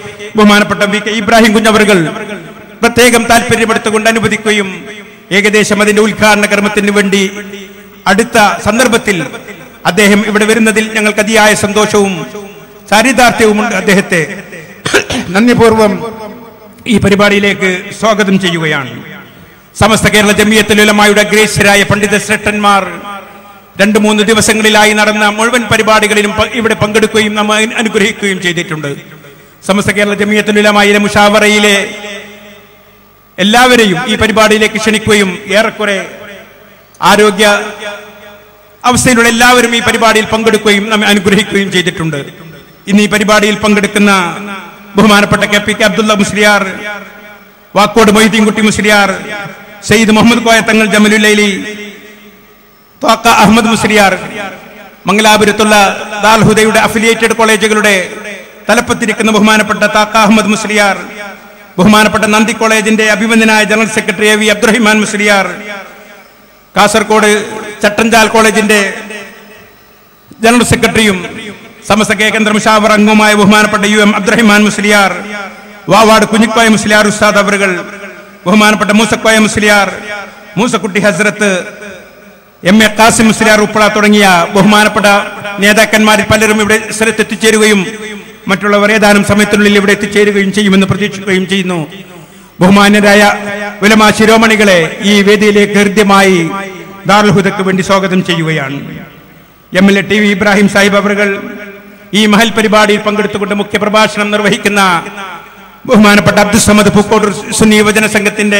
VK ഇബ്രാഹിം കുഞ്ഞവർ പ്രത്യേകം താല്പര്യപ്പെടുത്തുകൊണ്ട് അനുവദിക്കുകയും ഏകദേശം അതിന്റെ ഉദ്ഘാടന കർമ്മത്തിന് വേണ്ടി അടുത്ത സന്ദർഭത്തിൽ അദ്ദേഹം ഇവിടെ വരുന്നതിൽ ഞങ്ങൾക്ക് അതിയായ സന്തോഷവും ചാരിതാർത്ഥ്യവുമുണ്ട്. അദ്ദേഹത്തെ നന്ദിപൂർവ്വം ഈ പരിപാടിയിലേക്ക് സ്വാഗതം ചെയ്യുകയാണ്. സമസ്ത കേരള ജമിയത്തുൽ ഉലമായുടെ അഗ്രേസ്യരായ പണ്ഡിത ശ്രേഷ്ഠന്മാർ, 2-3 ദിവസങ്ങളിലായി നടന്ന മുഴുവൻ പരിപാടികളിലും ഇവിടെ പങ്കെടുക്കുകയും നമ്മെ അനുഗ്രഹിക്കുകയും ചെയ്തിട്ടുണ്ട്. സമസ്ത കേരള ജമിയത്തുൽ ഉലമായിലെ മുഷാവറയിലെ എല്ലാവരെയും ഈ പരിപാടിയിലേക്ക് ക്ഷണിക്കുകയും ഏറെക്കുറെ ആരോഗ്യ അവസ്ഥയിലുള്ള എല്ലാവരും ഈ പരിപാടിയിൽ പങ്കെടുക്കുകയും നമ്മെ അനുഗ്രഹിക്കുകയും ചെയ്തിട്ടുണ്ട്. ഇന്ന് ഈ പരിപാടിയിൽ പങ്കെടുക്കുന്ന ബഹുമാനപ്പെട്ട കെ അബ്ദുള്ള മുസ്ലിയാർ, വാക്കോട് മൊയ്തീൻകുട്ടി മുസ്ലിയാർ, സയ്യിദ് മുഹമ്മദ് കോയ തങ്ങൾ ജമലുല്ലൈലി, ത്വാക്ക അഹമ്മദ് മുസ്ലിയാർ, മംഗലാപുരത്തുള്ള ദാറുൽ ഹുദയുടെ അഫിലിയേറ്റഡ് കോളേജുകളുടെ തലപ്പത്തിരിക്കുന്ന ബഹുമാനപ്പെട്ട താക്ക അഹമ്മദ് മുസ്ലിയാർ, ബഹുമാനപ്പെട്ട നന്ദി കോളേജിന്റെ അഭിമന്യനായ general secretary A V Abdurahiman Musliyar, Kasaragod Chattanchal കോളേജിന്റെ ജനറൽ സെക്രട്ടറിയും സമസ്ത കേന്ദ്ര മുഷാവറ അംഗവുമായ ബഹുമാനപ്പെട്ട UM അബ്ദുറഹിമാൻ മുസ്ലിയാർ, വാവാട് കുഞ്ഞിക്കോയ മുസ്ലിയാർ ഉസ്താദ് അവറുകൾ, ബഹുമാനപ്പെട്ട മൂസക്കോയ മുസ്ലിയാർ, മൂസക്കുട്ടി ഹസ്രത്ത്, MA ഖാസിം മുസ്ലിയാർ ഉൾപ്പെടെ തുടങ്ങിയ ബഹുമാനപ്പെട്ട നേതാക്കന്മാരിൽ പലരും ഇവിടെ സ്ഥലത്തെത്തിച്ചേരുകയും മറ്റുള്ളവർ ഏതാനും സമയത്തിനുള്ളിൽ ഇവിടെ എത്തിച്ചേരുകയും ചെയ്യുമെന്ന് പ്രതീക്ഷിക്കുകയും ചെയ്യുന്നു. ബഹുമാന്യരായ ഉലമാ ശിരോമണികളെ ഈ വേദിയിലേക്ക് ഹൃദ്യമായി ദാറുൽ ഹുദക്ക് വേണ്ടി സ്വാഗതം ചെയ്യുകയാണ്. MLA TV ഇബ്രാഹിം സാഹിബ് അവറുകൾ ഈ മഹൽ പരിപാടിയിൽ പങ്കെടുത്തുകൊണ്ട് മുഖ്യ പ്രഭാഷണം നിർവഹിക്കുന്ന ബഹുമാനപ്പെട്ട അബ്ദുൽ സമദ് പൂക്കോട്ടൂർ സുന്നി യുവജന സംഘത്തിന്റെ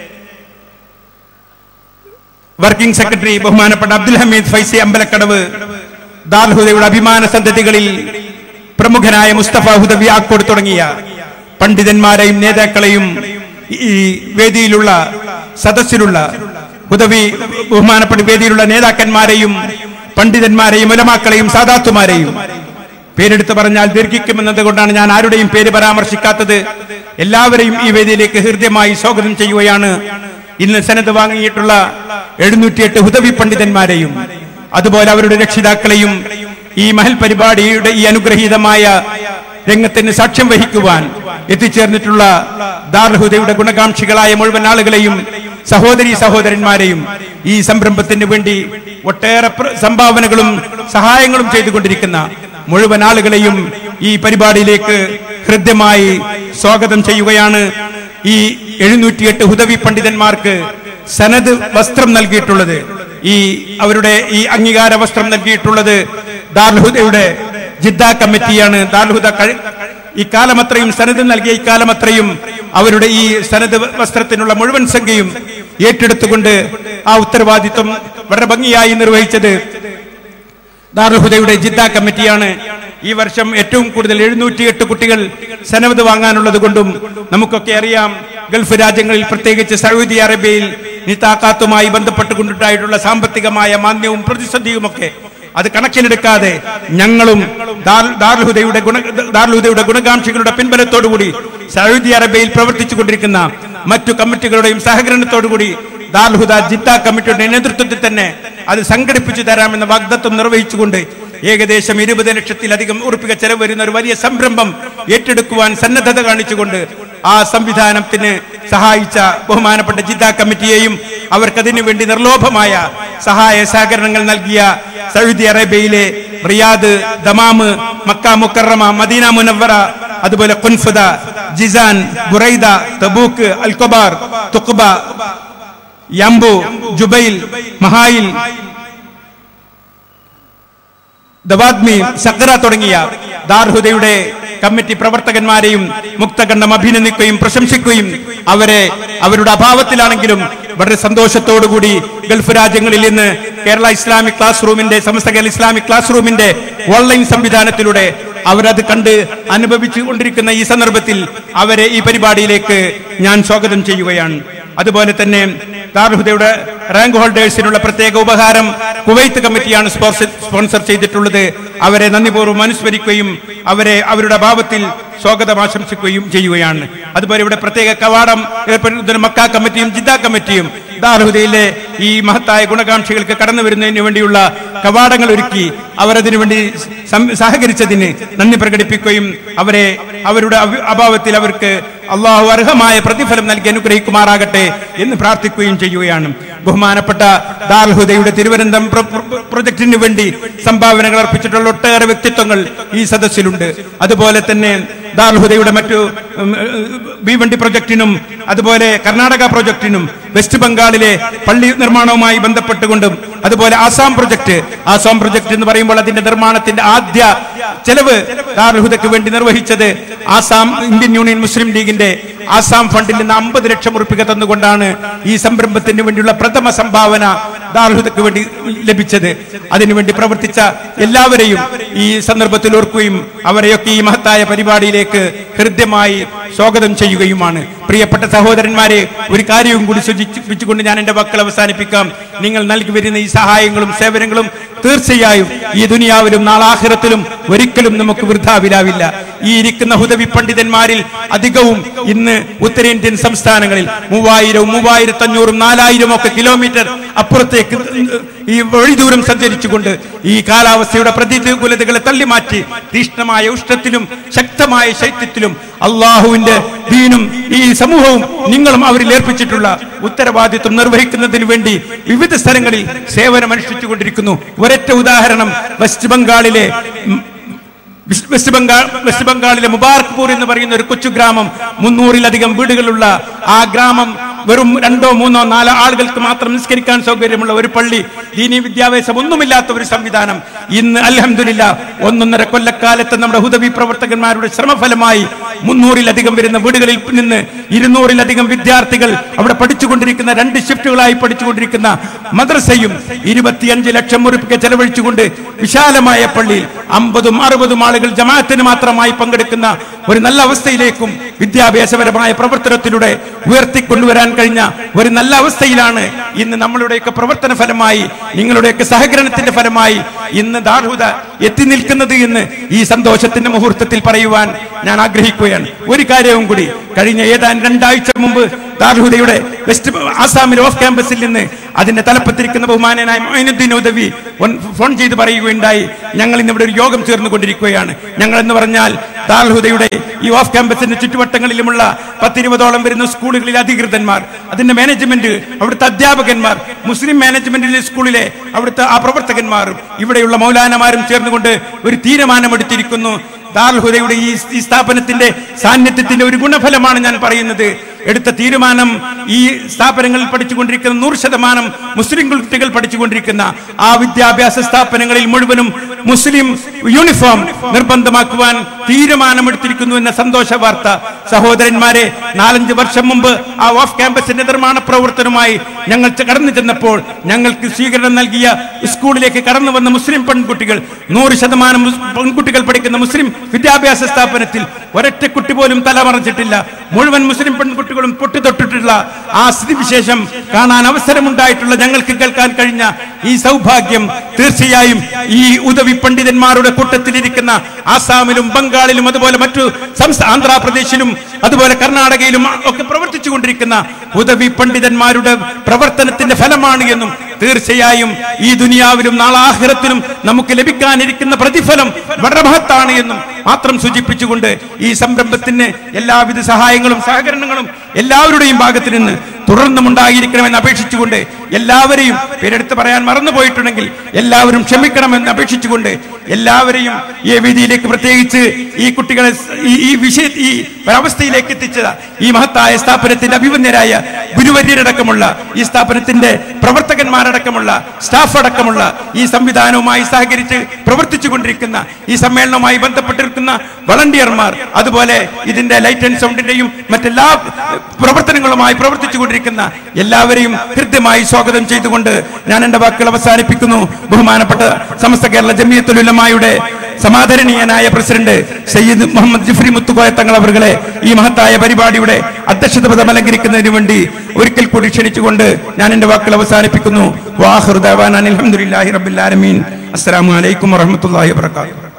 വർക്കിംഗ് സെക്രട്ടറി ബഹുമാനപ്പെട്ട അബ്ദുൽ ഹമീദ് ഫൈസി അമ്പലക്കടവ്, ദാറുൽ ഹുദയുടെ അഭിമാന സന്തതികളിൽ പ്രമുഖനായ മുസ്തഫ ഹുദവി ആക്കോട് തുടങ്ങിയ പണ്ഡിതന്മാരെയും നേതാക്കളെയും ഈ വേദിയിലുള്ള സദസ്സിലുള്ള ഹുദവി ബഹുമാനപ്പെട്ട വേദിയിലുള്ള നേതാക്കന്മാരെയും പണ്ഡിതന്മാരെയും ഉലമാക്കളെയും സാദാത്തുമാരെയും പേരെടുത്ത് പറഞ്ഞാൽ ദീർഘിക്കുമെന്നത് കൊണ്ടാണ് ഞാൻ ആരുടെയും പേര് പരാമർശിക്കാത്തത്. എല്ലാവരെയും ഈ വേദിയിലേക്ക് ഹൃദ്യമായി സ്വാഗതം ചെയ്യുകയാണ്. ഇന്ന് സനത് വാങ്ങിയിട്ടുള്ള 708 ഹുദവി പണ്ഡിതന്മാരെയും അതുപോലെ അവരുടെ രക്ഷിതാക്കളെയും ഈ മഹൽ പരിപാടിയുടെ ഈ അനുഗ്രഹീതമായ രംഗത്തിന് സാക്ഷ്യം വഹിക്കുവാൻ എത്തിച്ചേർന്നിട്ടുള്ള ദാറുൽ ഹുദയുടെ ഗുണകാംക്ഷികളായ മുഴുവൻ ആളുകളെയും സഹോദരീ സഹോദരന്മാരെയും ഈ സംരംഭത്തിന് വേണ്ടി ഒട്ടേറെ സംഭാവനകളും സഹായങ്ങളും ചെയ്തുകൊണ്ടിരിക്കുന്ന മുഴുവൻ ആളുകളെയും ഈ പരിപാടിയിലേക്ക് ഹൃദ്യമായി സ്വാഗതം ചെയ്യുകയാണ്. ഈ 708 ഹുദവി പണ്ഡിതന്മാർക്ക് സനദ് വസ്ത്രം നൽകിയിട്ടുള്ളത്, ഈ അവരുടെ ഈ അംഗീകാര വസ്ത്രം നൽകിയിട്ടുള്ളത് ദാറുൽ ഹുദയുടെ ജിദ്ദ കമ്മിറ്റിയാണ്. ദാറുൽ ഹുദ ഇക്കാലമത്രയും സനദ് നൽകിയ ഇക്കാലമത്രയും അവരുടെ ഈ സനദ് വസ്ത്രത്തിനുള്ള മുഴുവൻ സംഖ്യയും ഏറ്റെടുത്തുകൊണ്ട് ആ ഉത്തരവാദിത്വം വളരെ ഭംഗിയായി നിർവഹിച്ചത് ദാറുൽ ഹുദയുടെ ജിദ്ദ കമ്മിറ്റിയാണ്. ഈ വർഷം ഏറ്റവും കൂടുതൽ 708 കുട്ടികൾ സനദ് വാങ്ങാനുള്ളത് കൊണ്ടും നമുക്കൊക്കെ അറിയാം, ഗൾഫ് രാജ്യങ്ങളിൽ പ്രത്യേകിച്ച് സൗദി അറേബ്യയിൽ നിതാഖാത്തുമായി ബന്ധപ്പെട്ടുകൊണ്ടുണ്ടായിട്ടുള്ള സാമ്പത്തികമായ മാന്ദ്യവും പ്രതിസന്ധിയുമൊക്കെ അത് കണക്കിലെടുക്കാതെ ഞങ്ങളും ദാറുൽ ഹുദയുടെ ഗുണകാംക്ഷികളുടെ പിൻബലത്തോടുകൂടി സൗദി അറേബ്യയിൽ പ്രവർത്തിച്ചു കൊണ്ടിരിക്കുന്ന മറ്റു കമ്മിറ്റികളുടെയും സഹകരണത്തോടുകൂടി ദാറുൽ ഹുദ ജിദ്ദ കമ്മിറ്റിയുടെ നേതൃത്വത്തിൽ തന്നെ അത് സംഘടിപ്പിച്ചു തരാമെന്ന വാഗ്ദത്വം നിർവഹിച്ചുകൊണ്ട് ഏകദേശം 20 ലക്ഷത്തിലധികം ഉറുപ്പിക ചെലവ് വരുന്ന ഒരു വലിയ സംരംഭം ഏറ്റെടുക്കുവാൻ സന്നദ്ധത കാണിച്ചുകൊണ്ട് ആ സംവിധാനത്തിന് സഹായിച്ച ബഹുമാനപ്പെട്ട ജിദ്ദ കമ്മിറ്റിയെയും അവർക്കതിനു വേണ്ടി നിർലോഭമായ സഹായ സഹകരണങ്ങൾ നൽകിയ സൗദി അറേബ്യയിലെ Riyadh, Dammam, Makkah Mukarramah, Madinah Munawwarah, അതുപോലെ Qunfudah, Jizan, Buraidah, Tabuk, Al Khobar, Thuqbah, Yanbu, Jubail, Mahayil, Dawadmi, സഖറ തുടങ്ങിയ ദാറുൽ ഹുദയുടെ കമ്മിറ്റി പ്രവർത്തകന്മാരെയും മുക്തകണ്ഠം അഭിനന്ദിക്കുകയും പ്രശംസിക്കുകയും അവരെ അവരുടെ അഭാവത്തിലാണെങ്കിലും വളരെ സന്തോഷത്തോടുകൂടി ഗൾഫ് രാജ്യങ്ങളിൽ നിന്ന് കേരള ഇസ്ലാമിക് ക്ലാസ് റൂമിന്റെ സമസ്ത കേരള ഇസ്ലാമിക് ക്ലാസ് റൂമിന്റെ ഓൺലൈൻ സംവിധാനത്തിലൂടെ അവരത് കണ്ട് അനുഭവിച്ചു കൊണ്ടിരിക്കുന്ന ഈ സന്ദർഭത്തിൽ അവരെ ഈ പരിപാടിയിലേക്ക് ഞാൻ സ്വാഗതം ചെയ്യുകയാണ്. അതുപോലെ തന്നെ ദാറുൽ ഹുദയുടെ റാങ്ക് ഹോൾഡേഴ്സിനുള്ള പ്രത്യേക ഉപഹാരം കുവൈത്ത് കമ്മിറ്റിയാണ് സ്പോൺസർ ചെയ്തിട്ടുള്ളത്. അവരെ നന്ദിപൂർവ്വം അനുസ്മരിക്കുകയും അവരെ അവരുടെ ഭാവത്തിൽ സ്വാഗതം ആശംസിക്കുകയും ചെയ്യുകയാണ്. അതുപോലെ ഇവിടെ പ്രത്യേക കവാടം മക്ക കമ്മിറ്റിയും ജിദ്ദ കമ്മിറ്റിയും ദാറുൽ ഹുദയിലെ ഈ മഹത്തായ ഗുണകാംക്ഷികൾക്ക് കടന്നു വരുന്നതിന് വേണ്ടിയുള്ള കവാടങ്ങൾ ഒരുക്കി അവരതിനു വേണ്ടി സഹകരിച്ചതിന് നന്ദി പ്രകടിപ്പിക്കുകയും അവരെ അവരുടെ അഭാവത്തിൽ അവർക്ക് അള്ളാഹു അർഹമായ പ്രതിഫലം നൽകി അനുഗ്രഹിക്കുമാറാകട്ടെ എന്ന് പ്രാർത്ഥിക്കുകയും ചെയ്യുകയാണ്. ബഹുമാനപ്പെട്ട ദാറുൽ ഹുദയുടെ തിരുവനന്തപുരം പ്രൊജക്ടിന് വേണ്ടി സംഭാവനകൾ അർപ്പിച്ചിട്ടുള്ള ഒട്ടേറെ വ്യക്തിത്വങ്ങൾ ഈ സദസ്സിലുണ്ട്. അതുപോലെ തന്നെ ദാറുൽ ഹുദയുടെ മറ്റു ഭീവണ്ടി പ്രൊജക്ടിനും അതുപോലെ കർണാടക പ്രൊജക്ടിനും വെസ്റ്റ് ബംഗാളിലെ പള്ളി നിർമ്മാണവുമായി ബന്ധപ്പെട്ടുകൊണ്ടും അതുപോലെ ആസാം പ്രൊജക്ട് എന്ന് പറയുമ്പോൾ അതിന്റെ നിർമ്മാണത്തിന്റെ ആദ്യ ചെലവ് ദാറുൽ ഹുദയ്ക്ക് വേണ്ടി നിർവഹിച്ചത് ആസാം ഇന്ത്യൻ യൂണിയൻ മുസ്ലിം ലീഗിന്റെ ആസാം ഫണ്ടിൽ നിന്ന് 50 ലക്ഷം ഉറുപ്പിക തന്നുകൊണ്ടാണ് ഈ സംരംഭത്തിന് വേണ്ടിയുള്ള പ്രഥമ സംഭാവന ദാറുൽ ഹുദയ്ക്ക് വേണ്ടി ലഭിച്ചത്. അതിനുവേണ്ടി പ്രവർത്തിച്ച എല്ലാവരെയും ഈ സന്ദർഭത്തിൽ ഓർക്കുകയും അവരെയൊക്കെ ഈ മഹത്തായ പരിപാടിയിലേക്ക് ഹൃദ്യമായി സ്വാഗതം ചെയ്യുകയുമാണ്. പ്രിയപ്പെട്ട സഹോദരന്മാരെ, ഒരു കാര്യവും കൂടി സൂചിപ്പിച്ചുകൊണ്ട് ഞാൻ എന്റെ വാക്കുകൾ അവസാനിപ്പിക്കാം. നിങ്ങൾ നൽകി വരുന്ന ഈ സഹായങ്ങളും സേവനങ്ങളും തീർച്ചയായും ഈ ദുനിയാവിലും നാളാഖിറത്തിലും ഒരിക്കലും നമുക്ക് വൃഥാവിലാവില്ല. ഈ ഇരിക്കുന്ന ഹുദവി പണ്ഡിതന്മാരിൽ അധികവും ഇന്ന് ഉത്തരേന്ത്യൻ സംസ്ഥാനങ്ങളിൽ 3000, 3500, 4000 ഒക്കെ കിലോമീറ്റർ അപ്പുറത്തേക്ക് ഈ വഴിദൂരം സഞ്ചരിച്ചുകൊണ്ട് ഈ കാലാവസ്ഥയുടെ പ്രതികൂലതകളെ തള്ളിമാറ്റി തീഷ്ണമായ ഉഷ്ണത്തിലും ശക്തമായ ശൈത്യത്തിലും അള്ളാഹുവിന്റെ ദീനും ഈ സമൂഹവും നിങ്ങളും അവരിൽ ഏർപ്പിച്ചിട്ടുള്ള ഉത്തരവാദിത്വം നിർവഹിക്കുന്നതിന് വേണ്ടി വിവിധ സ്ഥലങ്ങളിൽ സേവനമനുഷ്ഠിച്ചുകൊണ്ടിരിക്കുന്നു. ഒരൊറ്റ ഉദാഹരണം, വെസ്റ്റ് ബംഗാളിലെ മുബാർക്ക്പൂർ എന്ന് പറയുന്ന ഒരു കൊച്ചു ഗ്രാമം, 300-ലധികം വീടുകളുള്ള ആ ഗ്രാമം വെറും 2, 3, 4 ആളുകൾക്ക് മാത്രം നിസ്കരിക്കാൻ സൗകര്യമുള്ള ഒരു പള്ളി, ദീനീ വിദ്യാഭ്യാസം ഒന്നുമില്ലാത്ത ഒരു സംവിധാനം ഇന്ന് അൽഹംദുലില്ലാഹ് 1.5 കൊല്ലക്കാലത്ത് നമ്മുടെ ഹുദവി പ്രവർത്തകന്മാരുടെ ശ്രമഫലമായി 300-ലധികം വരുന്ന വീടുകളിൽ നിന്ന് 200-ലധികം വിദ്യാർത്ഥികൾ അവിടെ പഠിച്ചുകൊണ്ടിരിക്കുന്ന 2 ഷിഫ്റ്റുകളായി പഠിച്ചുകൊണ്ടിരിക്കുന്ന മദ്രസയും 25 ലക്ഷം ഉറുപ്പിക ചെലവഴിച്ചുകൊണ്ട് വിശാലമായ പള്ളിയിൽ 50, 60 ആളുകൾ ജമാഅത്തിന് മാത്രമായി പങ്കെടുക്കുന്ന ഒരു നല്ല അവസ്ഥയിലേക്കും വിദ്യാഭ്യാസപരമായ പ്രവർത്തനത്തിലൂടെ ഉയർത്തിക്കൊണ്ടുവരാൻ കഴിഞ്ഞ ഒരു നല്ല അവസ്ഥയിലാണ് ഇന്ന് നമ്മളുടെയൊക്കെ പ്രവർത്തന ഫലമായി, നിങ്ങളുടെയൊക്കെ സഹകരണത്തിന്റെ ഫലമായി ഇന്ന് ദാറുൽ ഹുദ എത്തി നിൽക്കുന്നത് എന്ന് ഈ സന്തോഷത്തിന്റെ മുഹൂർത്തത്തിൽ പറയുവാൻ ഞാൻ ആഗ്രഹിക്കുകയാണ്. ഒരു കാര്യവും കൂടി, കഴിഞ്ഞ ഏതാനും 2 ആഴ്ച മുമ്പ് ദാറുൽ ഹുദയുടെ ആസാമിലെ ഓഫ് ക്യാമ്പസിൽ നിന്ന് അതിന്റെ തലപ്പത്തിരിക്കുന്ന ബഹുമാനനായ മൊയ്നുദ്ദീൻ ഉദവി ഫോൺ ചെയ്ത് പറയുകയുണ്ടായി, ഞങ്ങൾ ഇന്ന് ഇവിടെ ഒരു യോഗം ചേർന്നുകൊണ്ടിരിക്കുകയാണ്. ഞങ്ങൾ എന്ന് പറഞ്ഞാൽ ദാറുൽ ഹുദയുടെ ഈ ഓഫ് ക്യാമ്പസിന്റെ ചുറ്റുവട്ടങ്ങളിലുമുള്ള 10-20ഓളം വരുന്ന സ്കൂളുകളിലെ അധികൃതന്മാർ, അതിന്റെ മാനേജ്മെന്റ്, അവിടുത്തെ അധ്യാപകന്മാർ, മുസ്ലിം മാനേജ്മെന്റിലെ സ്കൂളിലെ അവിടുത്തെ ആ പ്രവർത്തകന്മാരും ഇവിടെയുള്ള മൗലാനമാരും ചേർന്നുകൊണ്ട് ഒരു തീരുമാനമെടുത്തിരിക്കുന്നു. ദാറുൽ ഹുദയുടെ ഈ സ്ഥാപനത്തിന്റെ സാന്നിധ്യത്തിന്റെ ഒരു ഗുണഫലമാണ് ഞാൻ പറയുന്നത്. എടുത്ത തീരുമാനം, ഈ സ്ഥാപനങ്ങളിൽ പഠിച്ചുകൊണ്ടിരിക്കുന്ന 100% മുസ്ലിം കുട്ടികൾ പഠിച്ചുകൊണ്ടിരിക്കുന്ന ആ വിദ്യാഭ്യാസ സ്ഥാപനങ്ങളിൽ മുഴുവനും മുസ്ലിം യൂണിഫോം നിർബന്ധമാക്കുവാൻ തീരുമാനമെടുത്തിരിക്കുന്നു എന്ന സന്തോഷ വാർത്ത. സഹോദരന്മാരെ, 4-5 വർഷം മുമ്പ് ആ ഓഫ് ക്യാമ്പസിന്റെ നിർമ്മാണ പ്രവർത്തനവുമായി ഞങ്ങൾ കടന്നു ചെന്നപ്പോൾ ഞങ്ങൾക്ക് സ്വീകരണം നൽകിയ സ്കൂളിലേക്ക് കടന്നു വന്ന മുസ്ലിം പെൺകുട്ടികൾ, 100% പെൺകുട്ടികൾ പഠിക്കുന്ന മുസ്ലിം വിദ്യാഭ്യാസ സ്ഥാപനത്തിൽ ഒരൊറ്റ കുട്ടി പോലും തലമറച്ചിട്ടില്ല. മുഴുവൻ മുസ്ലിം പെൺകുട്ടികളും പൊട്ടിത്തൊട്ടിട്ടുള്ള ആ സ്ഥിതിവിശേഷം കാണാൻ അവസരമുണ്ടായിട്ടുള്ള ഞങ്ങൾക്ക് കേൾക്കാൻ കഴിഞ്ഞ ഈ സൗഭാഗ്യം തീർച്ചയായും ഈ ഉദവി പണ്ഡിതന്മാരുടെ കൂട്ടത്തിലിരിക്കുന്ന ആസാമിലും ബംഗാളിലും അതുപോലെ മറ്റു ആന്ധ്രാപ്രദേശിലും അതുപോലെ കർണാടകയിലും ഒക്കെ പ്രവർത്തിച്ചുകൊണ്ടിരിക്കുന്ന ഉദവി പണ്ഡിതന്മാരുടെ പ്രവർത്തനത്തിന്റെ ഫലമാണ് എന്നും തീർച്ചയായും ഈ ദുനിയാവിലും നാളാഖിറത്തിലും നമുക്ക് ലഭിക്കാനിരിക്കുന്ന പ്രതിഫലം വളരെ മഹത്താണ് എന്നും മാത്രം സൂചിപ്പിച്ചുകൊണ്ട് ഈ സംരംഭത്തിന് എല്ലാവിധ സഹായങ്ങളും സഹകരണങ്ങളും എല്ലാവരുടെയും ഭാഗത്തു നിന്ന് തുടർന്നും ഉണ്ടായിരിക്കണമെന്ന് അപേക്ഷിച്ചുകൊണ്ട്, എല്ലാവരെയും പേരെടുത്ത് പറയാൻ മറന്നുപോയിട്ടുണ്ടെങ്കിൽ എല്ലാവരും ക്ഷമിക്കണമെന്ന് അപേക്ഷിച്ചുകൊണ്ട്, എല്ലാവരെയും ഈ വേദിയിലേക്ക് പ്രത്യേകിച്ച് ഈ കുട്ടികളെ ഈ ഒരവസ്ഥയിലേക്ക് എത്തിച്ച ഈ മഹത്തായ സ്ഥാപനത്തിന്റെ അഭിമന്യരായ ഗുരുവര്യരടക്കമുള്ള ഈ സ്ഥാപനത്തിന്റെ പ്രവർത്തകന്മാരടക്കമുള്ള സ്റ്റാഫ് അടക്കമുള്ള ഈ സംവിധാനവുമായി സഹകരിച്ച് പ്രവർത്തിച്ചുകൊണ്ടിരിക്കുന്ന, ഈ സമ്മേളനവുമായി ബന്ധപ്പെട്ടിരിക്കുന്ന വളണ്ടിയർമാർ, അതുപോലെ ഇതിന്റെ ലൈറ്റ് ആൻഡ് സൗണ്ടിന്റെയും മറ്റെല്ലാ പ്രവർത്തനങ്ങളുമായി പ്രവർത്തിച്ചുകൊണ്ടിരിക്കുന്ന എല്ലാവരെയും ഹൃദ്യമായി സ്വാഗതം ചെയ്തുകൊണ്ട് ഞാൻ എന്റെ വാക്കുകൾ അവസാനിപ്പിക്കുന്നു. ബഹുമാനപ്പെട്ട സമസ്ത കേരള ജമിയത്തുൽ ഉലമായുടെ സമാദരണീയനായ പ്രസിഡന്റ് സയ്യിദ് മുഹമ്മദ് ജിഫ്രി മുത്തുകോയ തങ്ങൾ അവരുടെ ഈ മഹത്തായ പരിപാടിയുടെ അധ്യക്ഷത പദം അലങ്കരിക്കുന്നതിന് വേണ്ടി ഒരിക്കൽ കൂടി ക്ഷണിച്ചുകൊണ്ട് ഞാൻ എന്റെ വാക്കുകൾ അവസാനിപ്പിക്കുന്നു. വാഖിറു ദഅവാനാ അൽഹംദുലില്ലാഹി റബ്ബിൽ ആലമീൻ. അസ്സലാമു അലൈക്കും വറഹ്മത്തുള്ളാഹി വബറകാതുഹു.